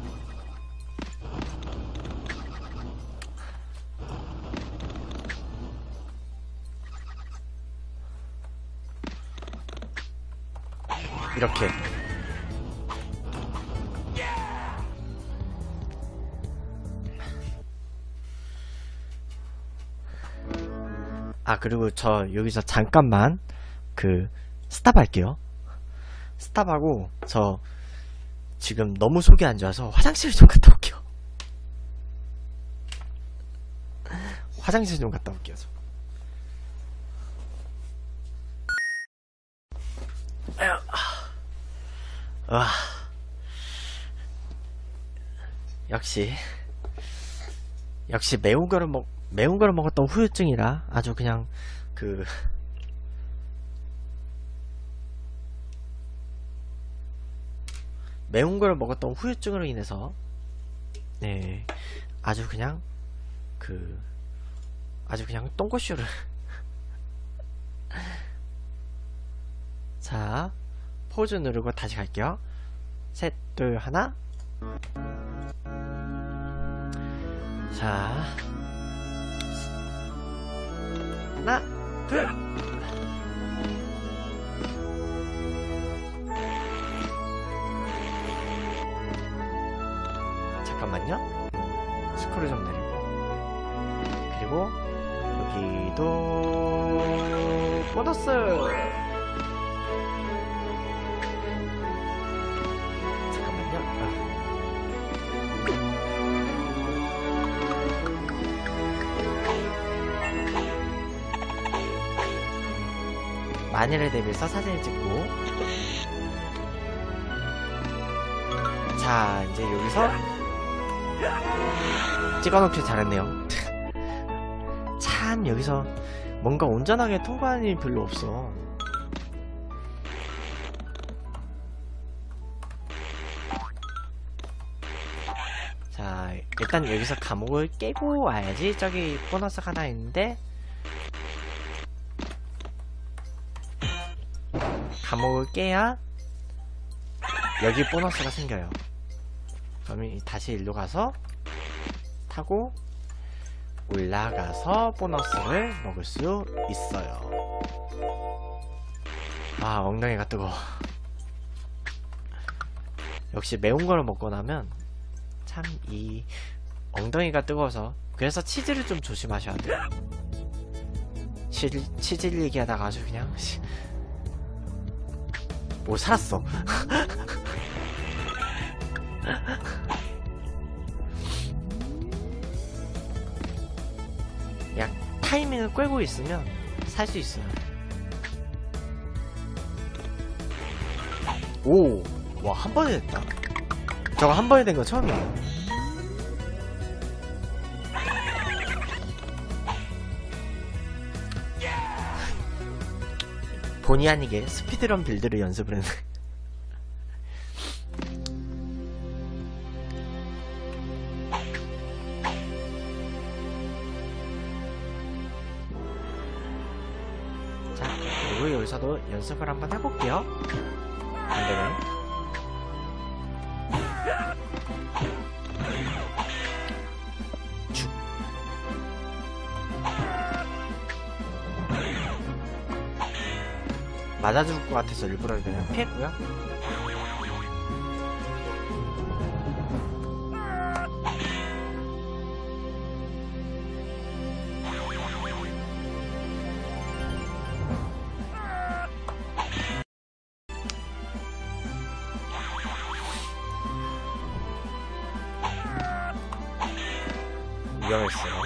이렇게 아 그리고 저 여기서 잠깐만 그 스탑 할게요. 스탑하고 저 지금 너무 속이 안 좋아서 화장실 좀 갔다 올게요. 화장실 좀 갔다 올게요. 저. 와 역시 역시 매운 거를 먹 매운 거를 먹었던 후유증이라 아주 그냥 그 매운 거를 먹었던 후유증으로 인해서 네 아주 그냥 그 아주 그냥 똥꼬쇼를 자 포즈 누르고 다시 갈게요. 셋, 둘, 하나. 자, 하나, 둘. 잠깐만요. 스크롤 좀 내리고. 그리고 여기도 보너스. 안내를 대비해서 사진을 찍고, 자 이제 여기서 찍어놓길 잘했네요. 참 여기서 뭔가 온전하게 통과하는 일이 별로 없어. 자 일단 여기서 감옥을 깨고 와야지. 저기 보너스가 하나 있는데 감옥을 깨야 여기 보너스가 생겨요. 그러면 다시 일로 가서 타고 올라가서 보너스를 먹을 수 있어요. 아 엉덩이가 뜨거워. 역시 매운 거를 먹고 나면 참 이 엉덩이가 뜨거워서. 그래서 치즈를 좀 조심하셔야 돼요. 치, 치즈 얘기하다가 아주 그냥 뭐 살았어. 약 타이밍을 꿰고 있으면 살 수 있어요. 오! 와, 한 번에 됐다. 저거 한 번에 된 거 처음이에요. 본의 아니게 스피드런 빌드를 연습을 했네. 자, 그리고 여기서도 연습을 한번 해볼게요. 안되네. 맞아 죽을 것 같아서 일부러 그냥 피했고요. 위험했어요.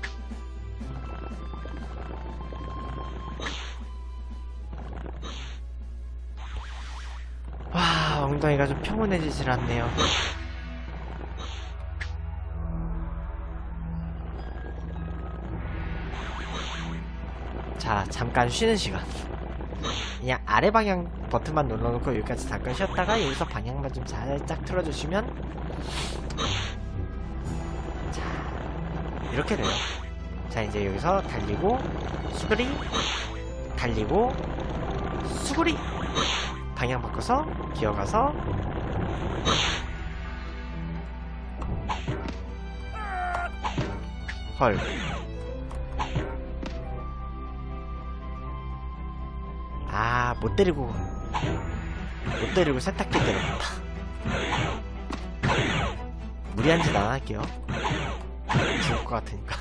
와, 엉덩이가 좀 평온해지질 않네요. 자, 잠깐 쉬는 시간. 그냥 아래 방향 버튼만 눌러놓고 여기까지 잠깐 쉬었다가 여기서 방향만 좀 살짝 틀어주시면 자, 이렇게 돼요. 자, 이제 여기서 달리고 수그리 달리고 수그리 방향 바꿔서 기어가서 헐. 아, 못 때리고 못 때리고 세탁기 때렸다. 무리한 짓 안 할게요. 죽을 것 같으니까.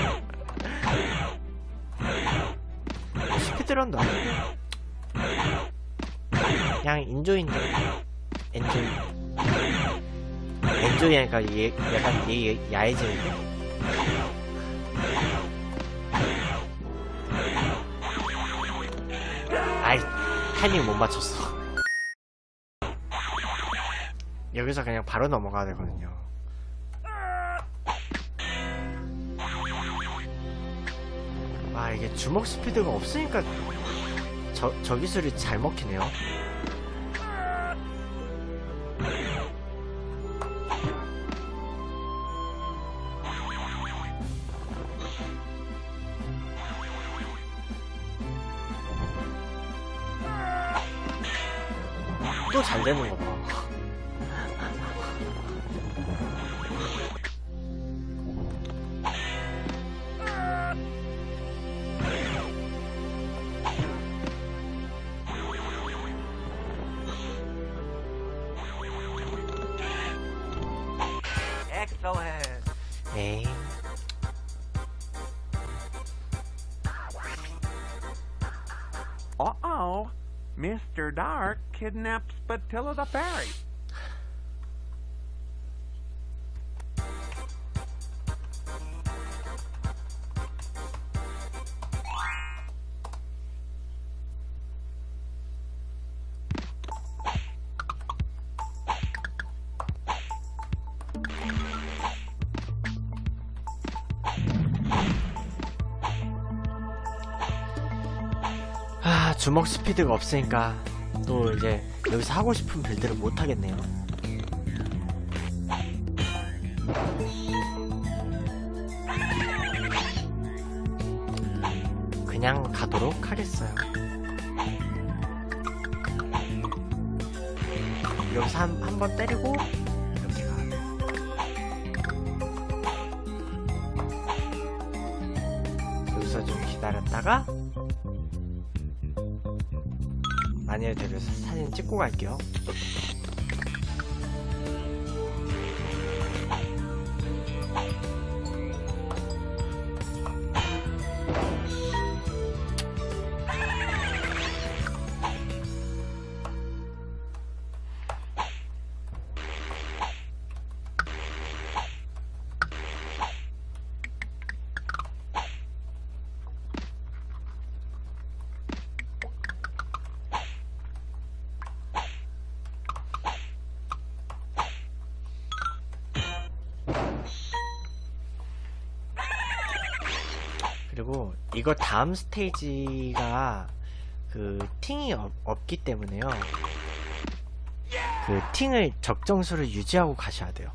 스피드런도 아니고 그냥 인조인데 엔조이 엔조이 하니까 얘, 약간 얘 야해지는데. 아이, 타이밍 못 맞췄어. 여기서 그냥 바로 넘어가야 되거든요. 아, 이게 주먹 스피드가 없으니까 저, 저 기술이 잘 먹히네요. 또 잘 되는 거 봐. Excellent. 에이. Uh-oh. Mister Dark kidnaps Spatilla the Fairy. 주먹 스피드가 없으니까 또 이제 여기서 하고 싶은 빌드를 못 하겠네요. 그냥 가도록 하겠어요. 여기서 한, 한 번 때리고 이렇게 가야 돼. 여기서 좀 기다렸다가 마니엘 대비해서 사진 찍고 갈게요. 그리고 이거 다음 스테이지가 그 팅이 없, 없기 때문에요. 그 팅을 적정수를 유지하고 가셔야 돼요.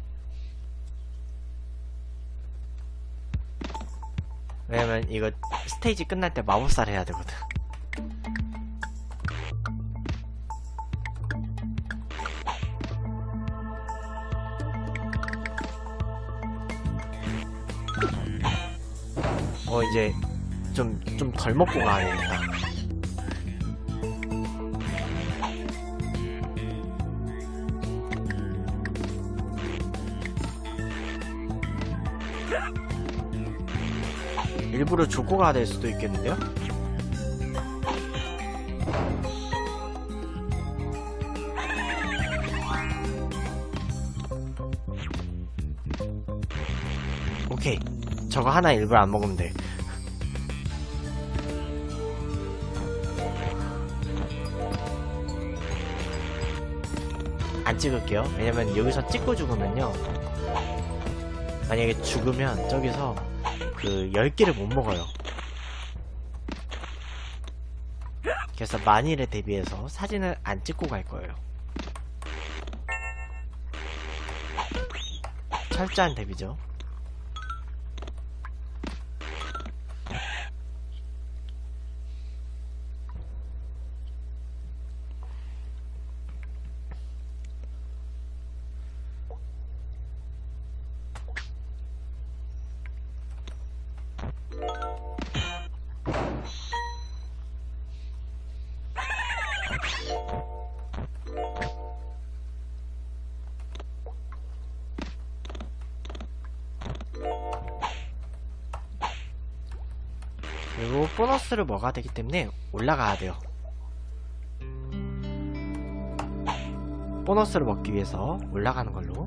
왜냐면 이거 스테이지 끝날 때 마법사를 해야 되거든. 어 이제 좀 좀 덜 먹고 가야겠다. 일부러 죽고 가야 될 수도 있겠는데요? 오케이. 저거 하나 일부러 안 먹으면 돼. 안 찍을게요. 왜냐면 여기서 찍고 죽으면요, 만약에 죽으면 저기서 그 열 개를 못 먹어요. 그래서 만일에 대비해서 사진을 안 찍고 갈 거예요. 철저한 대비죠. 그리고 보너스를 먹어야 되기 때문에 올라가야 돼요. 보너스를 먹기 위해서 올라가는 걸로.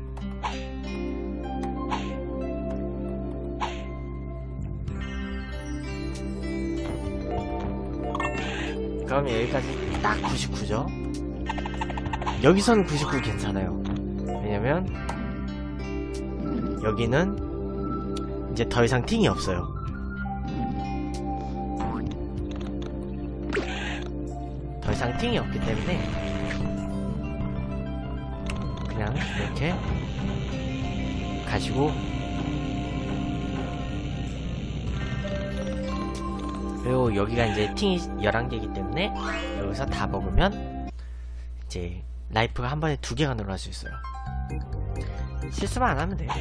그럼 여기까지 딱 구십구죠. 여기서는 구십구 괜찮아요. 왜냐면 여기는 이제 더 이상 팅이 없어요. 더 이상 팅이 없기 때문에 그냥 이렇게 가시고, 그리고 여기가 이제 팅이 열한 개이기 때문에 여기서 다 먹으면 이제 라이프가 한 번에 두 개가 늘어날 수 있어요. 실수만 안 하면 돼요.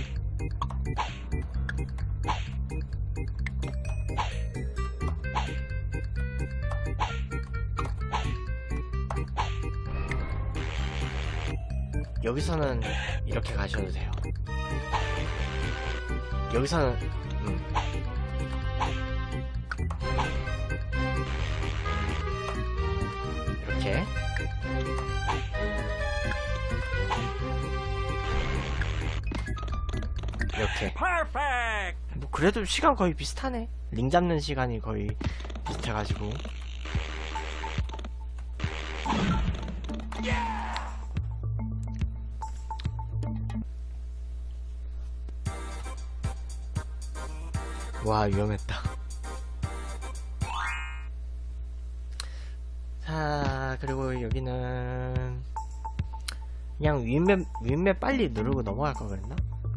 여기서는 이렇게 가셔도 돼요. 여기서는 음. 이렇게 이렇게. 뭐 그래도 시간 거의 비슷하네. 링 잡는 시간이 거의 비슷해가지고. 와, 위험했다. 그리고 여기는 그냥 윈맵 윈맵 빨리 누르고 넘어갈 걸 그랬나?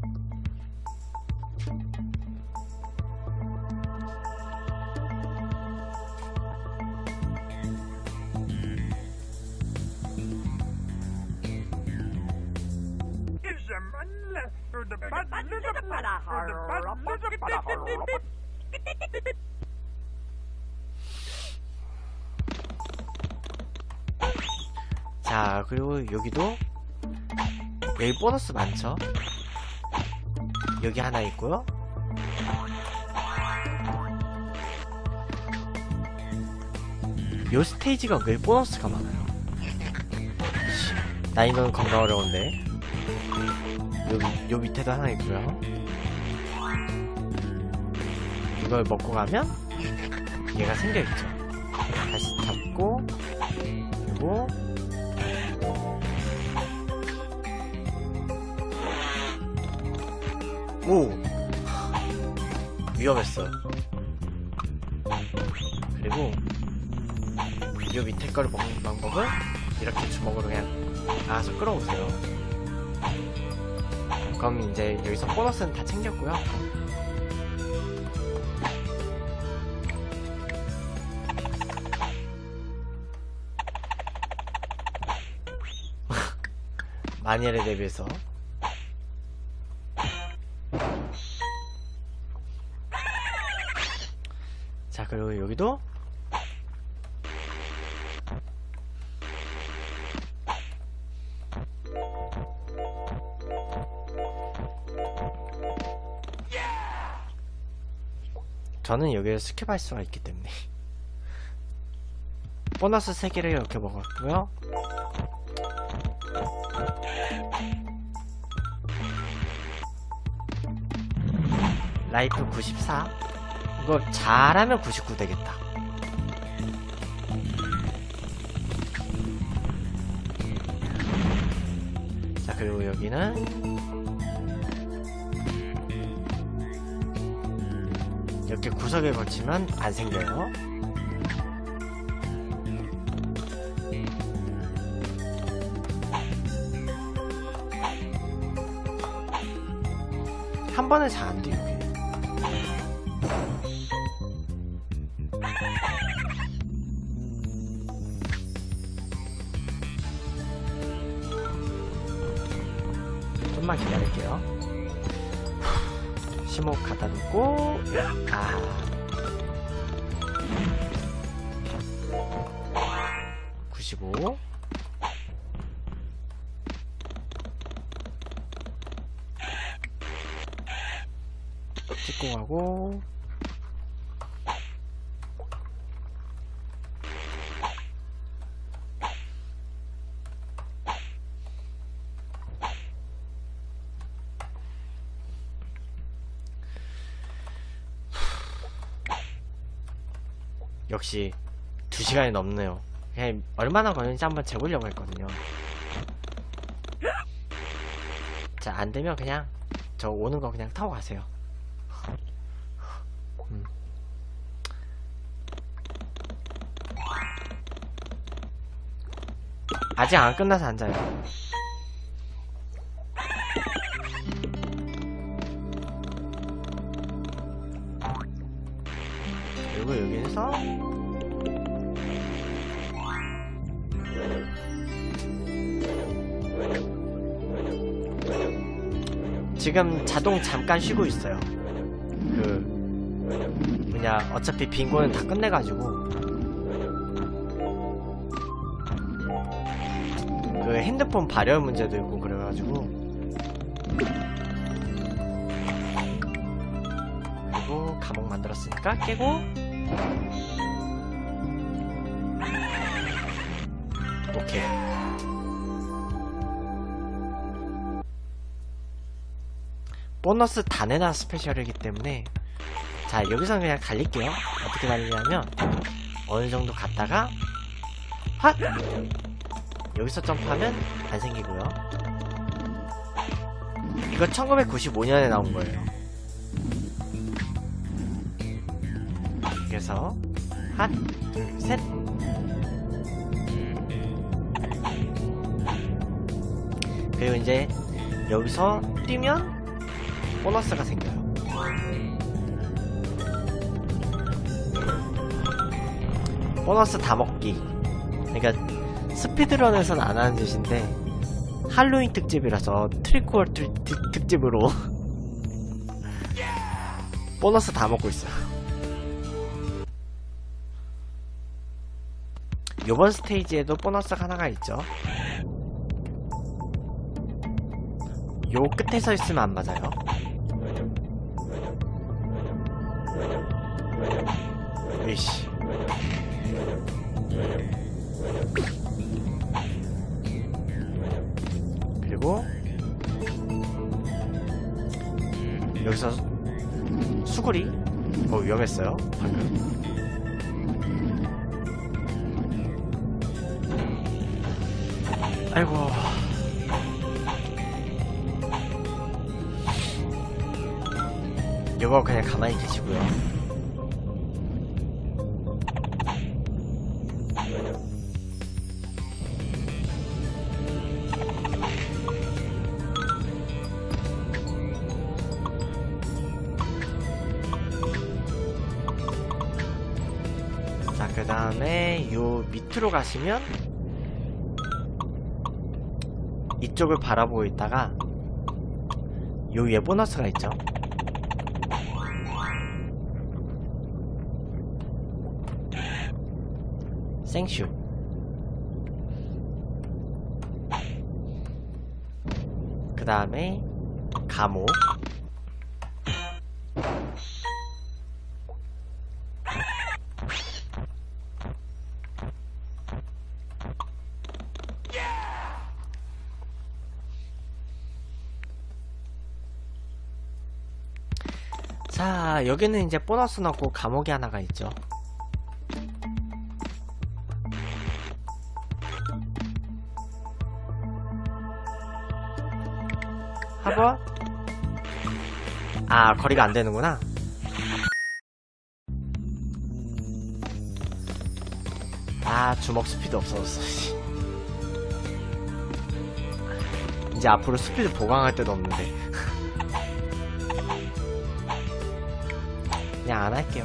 자, 그리고 여기도 여기 보너스 많죠? 여기 하나 있고요. 요 스테이지가 왜 보너스가 많아요? 난이도는 겁나 어려운데. 요, 요 밑에도 하나 있고요. 이걸 먹고 가면 얘가 생겨있죠. 다시 잡고, 그리고 오! 위험했어. 그리고 요 밑에 거를 먹는 방법은 이렇게 주먹으로 그냥 알아서 끌어오세요. 그럼 이제 여기서 보너스는 다 챙겼고요. 마니엘에 대비해서 자, 그리고 여기도 저는 여기에 스킵할 수가 있기 때문에 보너스 세 개를 이렇게 먹었고요. 라이프 구십사. 이거 잘하면 구십구 되겠다. 자, 그리고 여기는 이렇게 구석에 걸치면 안 생겨요. 한 번에 잘 안 돼요. 좀만 기다릴게요. 심호흡 갖다 놓고, 아. 구십오. 찍고 가고. 역시 두 시간이 넘네요. 그냥 얼마나 걸리는지 한번 재보려고 했거든요. 자, 안되면 그냥 저 오는 거 그냥 타고 가세요. 음. 아직 안 끝나서 앉아요. 그리고 여기에서 지금 자동 잠깐 쉬고 있어요. 그 뭐냐, 어차피 빙고는 다 끝내가지고 그 핸드폰 발열 문제도 있고 그래가지고. 그리고 감옥 만들었으니까 깨고, 오케이. 보너스 다 내놔 스페셜이기 때문에. 자, 여기서는 그냥 달릴게요. 어떻게 달리냐면 어느정도 갔다가 핫! 여기서 점프하면 안 생기고요. 이거 천구백구십오 년에 나온 거예요. 그래서 핫, 둘, 셋. 그리고 이제 여기서 뛰면 보너스가 생겨요. 보너스 다 먹기. 그러니까 스피드런에서는 안 하는 짓인데 할로윈 특집이라서 트리코어 특집으로 보너스 다 먹고 있어요. 요번 스테이지에도 보너스가 하나가 있죠. 요 끝에 서 있으면 안 맞아요. 으이씨. 그리고 여기서 수구리. 어, 위험했어요 방금. 아이고. 이거 그냥 가만히 계시고요. 자, 그 다음에 요 밑으로 가시면 이쪽을 바라보고 있다가 요 위에 보너스가 있죠. 생슈. 그 다음에 감옥. 자, 여기는 이제 보너스 넣고 감옥이 하나가 있죠. 하버? 아, 거리가 안 되는구나. 아, 주먹 스피드 없어졌어. 이제 앞으로 스피드 보강할 때도 없는데. 그냥 안 할게요.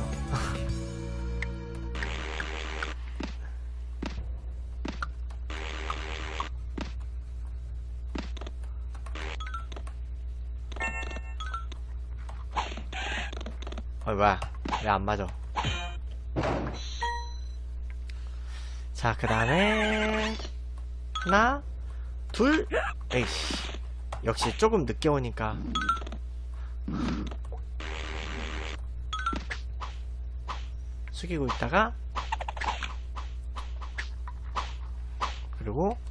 어이, 뭐야. 왜 안 맞아. 자, 그 다음에 하나 둘. 에이씨, 역시 조금 늦게 오니까. 숙이고 있다가, 그리고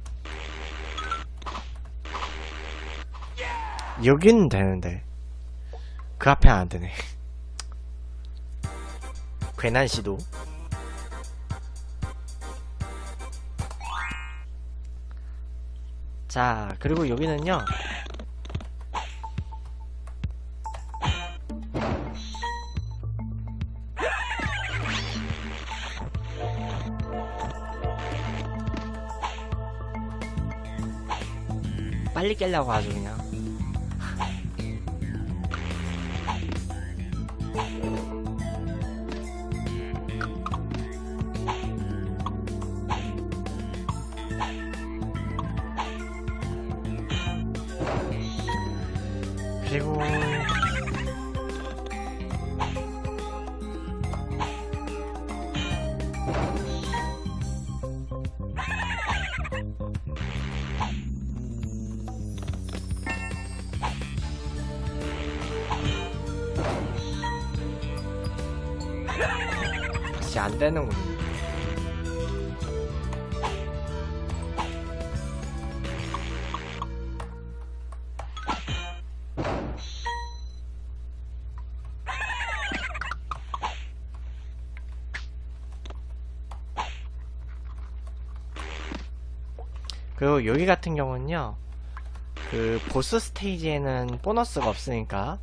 여기는 되는데 그 앞에 안 되네. 괜한 시도. 자, 그리고 여기는요, 빨리 깨려고 아주 그냥. 그리고 역시 안 되는군. 그리고 여기 같은 경우는요, 그 보스 스테이지에는 보너스가 없으니까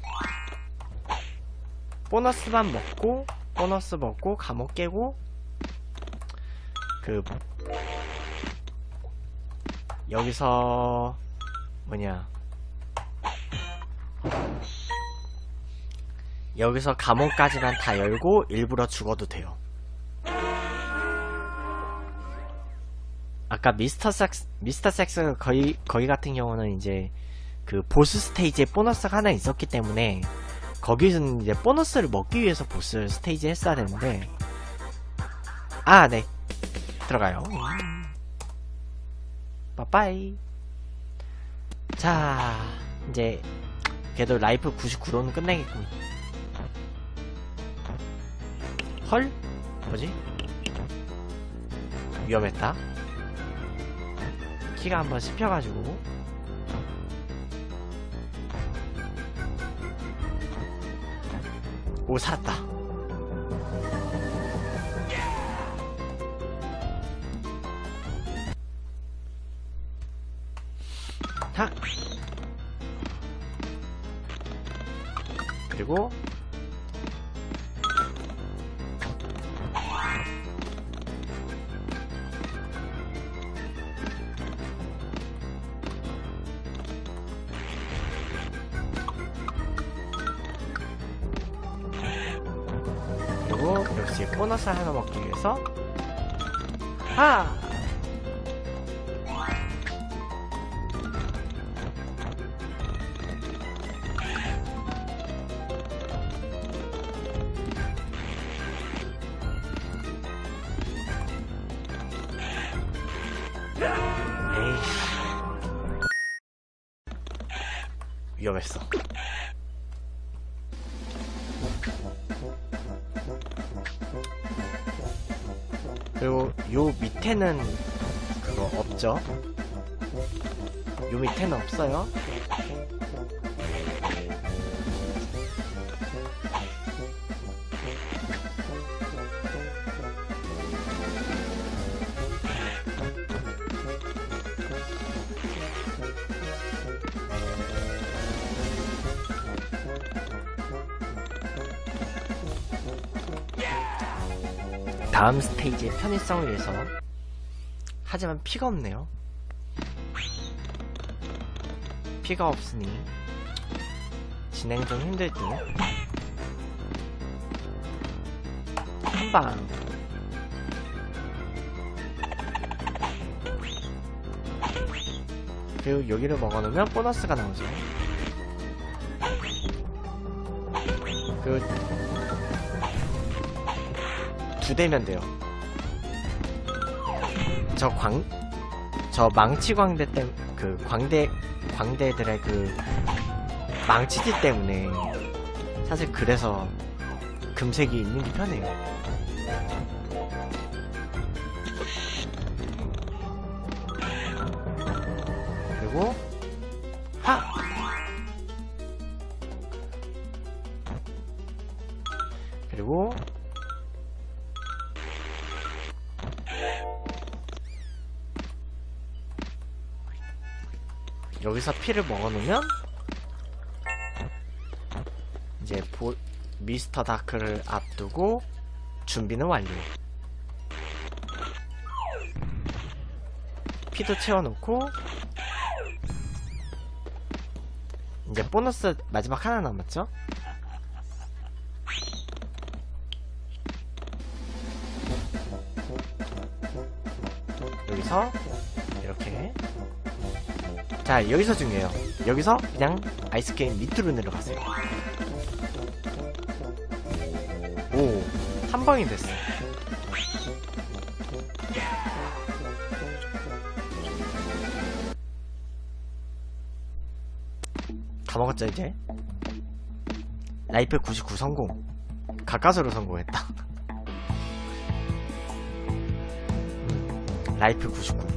보너스만 먹고, 보너스 먹고 감옥 깨고, 그 여기서 뭐냐 여기서 감옥까지만 다 열고 일부러 죽어도 돼요. 아까 미스터 섹스 미스터 섹스 거의 거기 같은 경우는 이제 그 보스 스테이지에 보너스가 하나 있었기 때문에 거기서는 이제 보너스를 먹기 위해서 보스 스테이지 했어야 되는데 아 네 들어가요. 빠빠이. 자 이제 그래도 라이프 구십구로는 끝내겠군. 헐? 뭐지? 위험했다. 키가 한번 씹혀가지고 오 살았다. 하! 그리고 그리고 역시 보너스 하나 먹기 위해서 하! 에이씨 위험했어. 그리고 요 밑에는 그거 없죠? 요 밑에는 없어요. 다음 스테이지의 편의성을 위해서. 하지만 피가 없네요. 피가 없으니 진행 좀 힘들 듯. 한방. 그리고 여기를 먹어놓으면 보너스가 나오죠. 그 두 대면 돼요. 저 광, 저 망치 광대 때, 그 광대, 광대들의 그 망치질 때문에 사실 그래서 금색이 있는 게 편해요. 그리고 하! 그리고 여기서 피를 먹어놓으면 이제 보, 미스터 다크를 앞두고 준비는 완료. 피도 채워놓고 이제 보너스 마지막 하나 남았죠? 여기서 이렇게. 자 여기서 중요해요. 여기서 그냥 아이스게임 밑으로 내려가세요. 오, 한 방이 됐어. 다 먹었죠 이제? 라이프 구십구 성공. 가까스로 성공했다. 음, 라이프 구십구.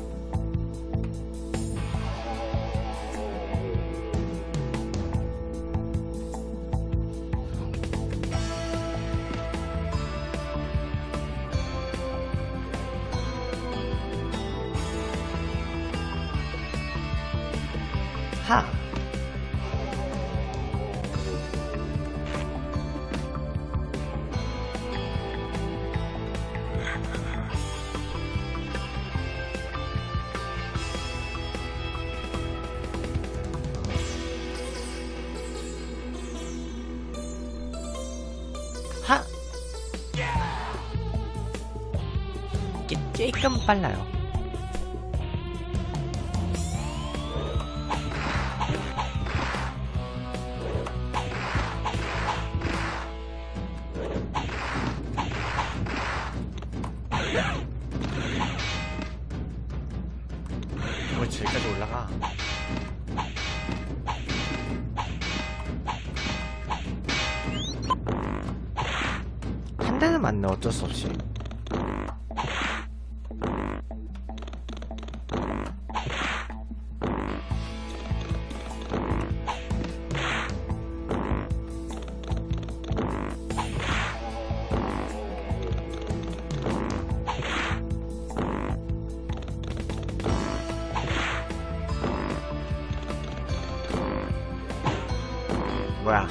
하! 조금 빨라요. 뭐 저기까지 올라가. 한 대는 맞네, 어쩔 수 없이. 뭐야?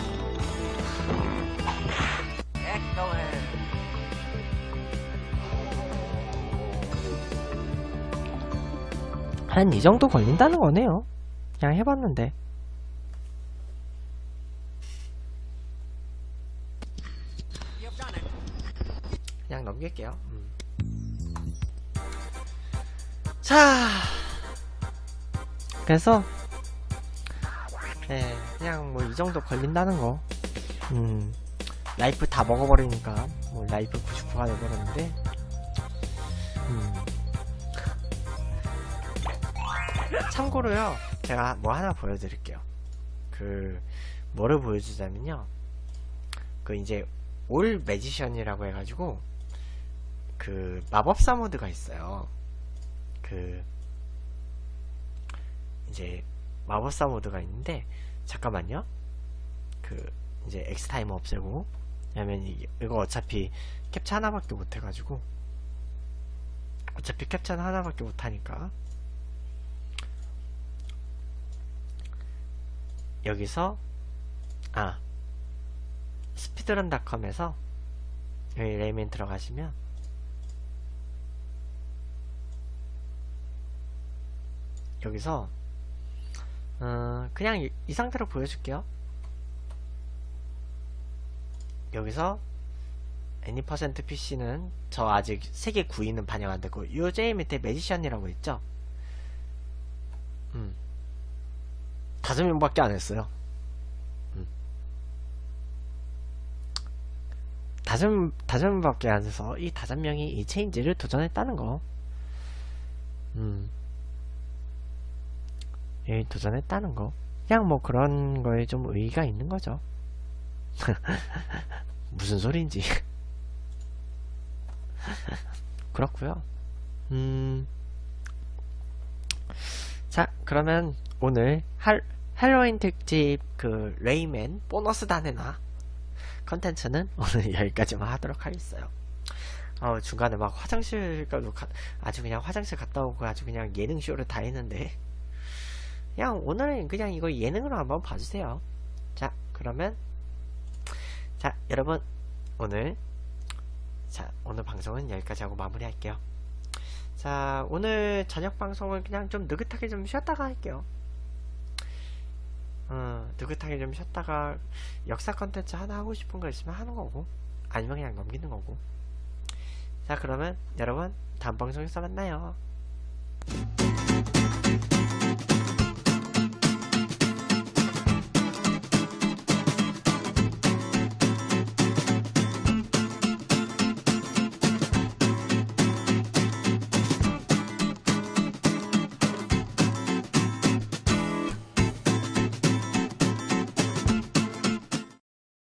한 이 정도 걸린다는 거네요. 그냥 해봤는데. 그냥 넘길게요. 음. 자, 그래서 네, 그냥 뭐 이 정도 걸린다는 거. 음, 라이프 다 먹어버리니까 뭐 라이프 구십구가 돼버렸는데. 음. 참고로요, 제가 뭐 하나 보여드릴게요. 그 뭐를 보여주자면요, 그 이제 올 매지션이라고 해가지고 그 마법사 모드가 있어요. 그 이제 마법사 모드가 있는데, 잠깐만요. 그 이제 엑스타이머 없애고, 왜냐면 이거 어차피 캡처 하나밖에 못해가지고, 어차피 캡처는 하나밖에 못하니까 여기서 아 스피드런닷컴에서 여기 레이멘 들어가시면 여기서 어, 그냥 이, 이 상태로 보여줄게요. 여기서 애니 퍼센트 피씨는 저 아직 세계 구 위는 반영 안 되고, 요 제일 밑에 매지션이라고 있죠. 음. 다섯 명밖에 안 했어요. 음. 다섯, 다섯 명밖에 안 해서 이 다섯 명이 이 체인지를 도전했다는 거. 음. 예, 도전했다는 거. 그냥 뭐 그런 거에 좀 의의가 있는 거죠. 무슨 소리인지. 그렇고요. 음. 자, 그러면 오늘 할, 할로윈 특집 그 레이맨 보너스 단에나 컨텐츠는 오늘 여기까지만 하도록 하겠어요. 어, 중간에 막 화장실 가도 가, 아주 그냥 화장실 갔다 오고 아주 그냥 예능 쇼를 다 했는데, 그냥 오늘은 그냥 이거 예능으로 한번 봐주세요. 자, 그러면 자, 여러분 오늘 자 오늘 방송은 여기까지 하고 마무리할게요. 자, 오늘 저녁 방송은 그냥 좀 느긋하게 좀 쉬었다가 할게요. 어, 느긋하게 좀 쉬었다가 역사 컨텐츠 하나 하고 싶은 거 있으면 하는 거고, 아니면 그냥 넘기는 거고. 자, 그러면 여러분 다음 방송에서 만나요.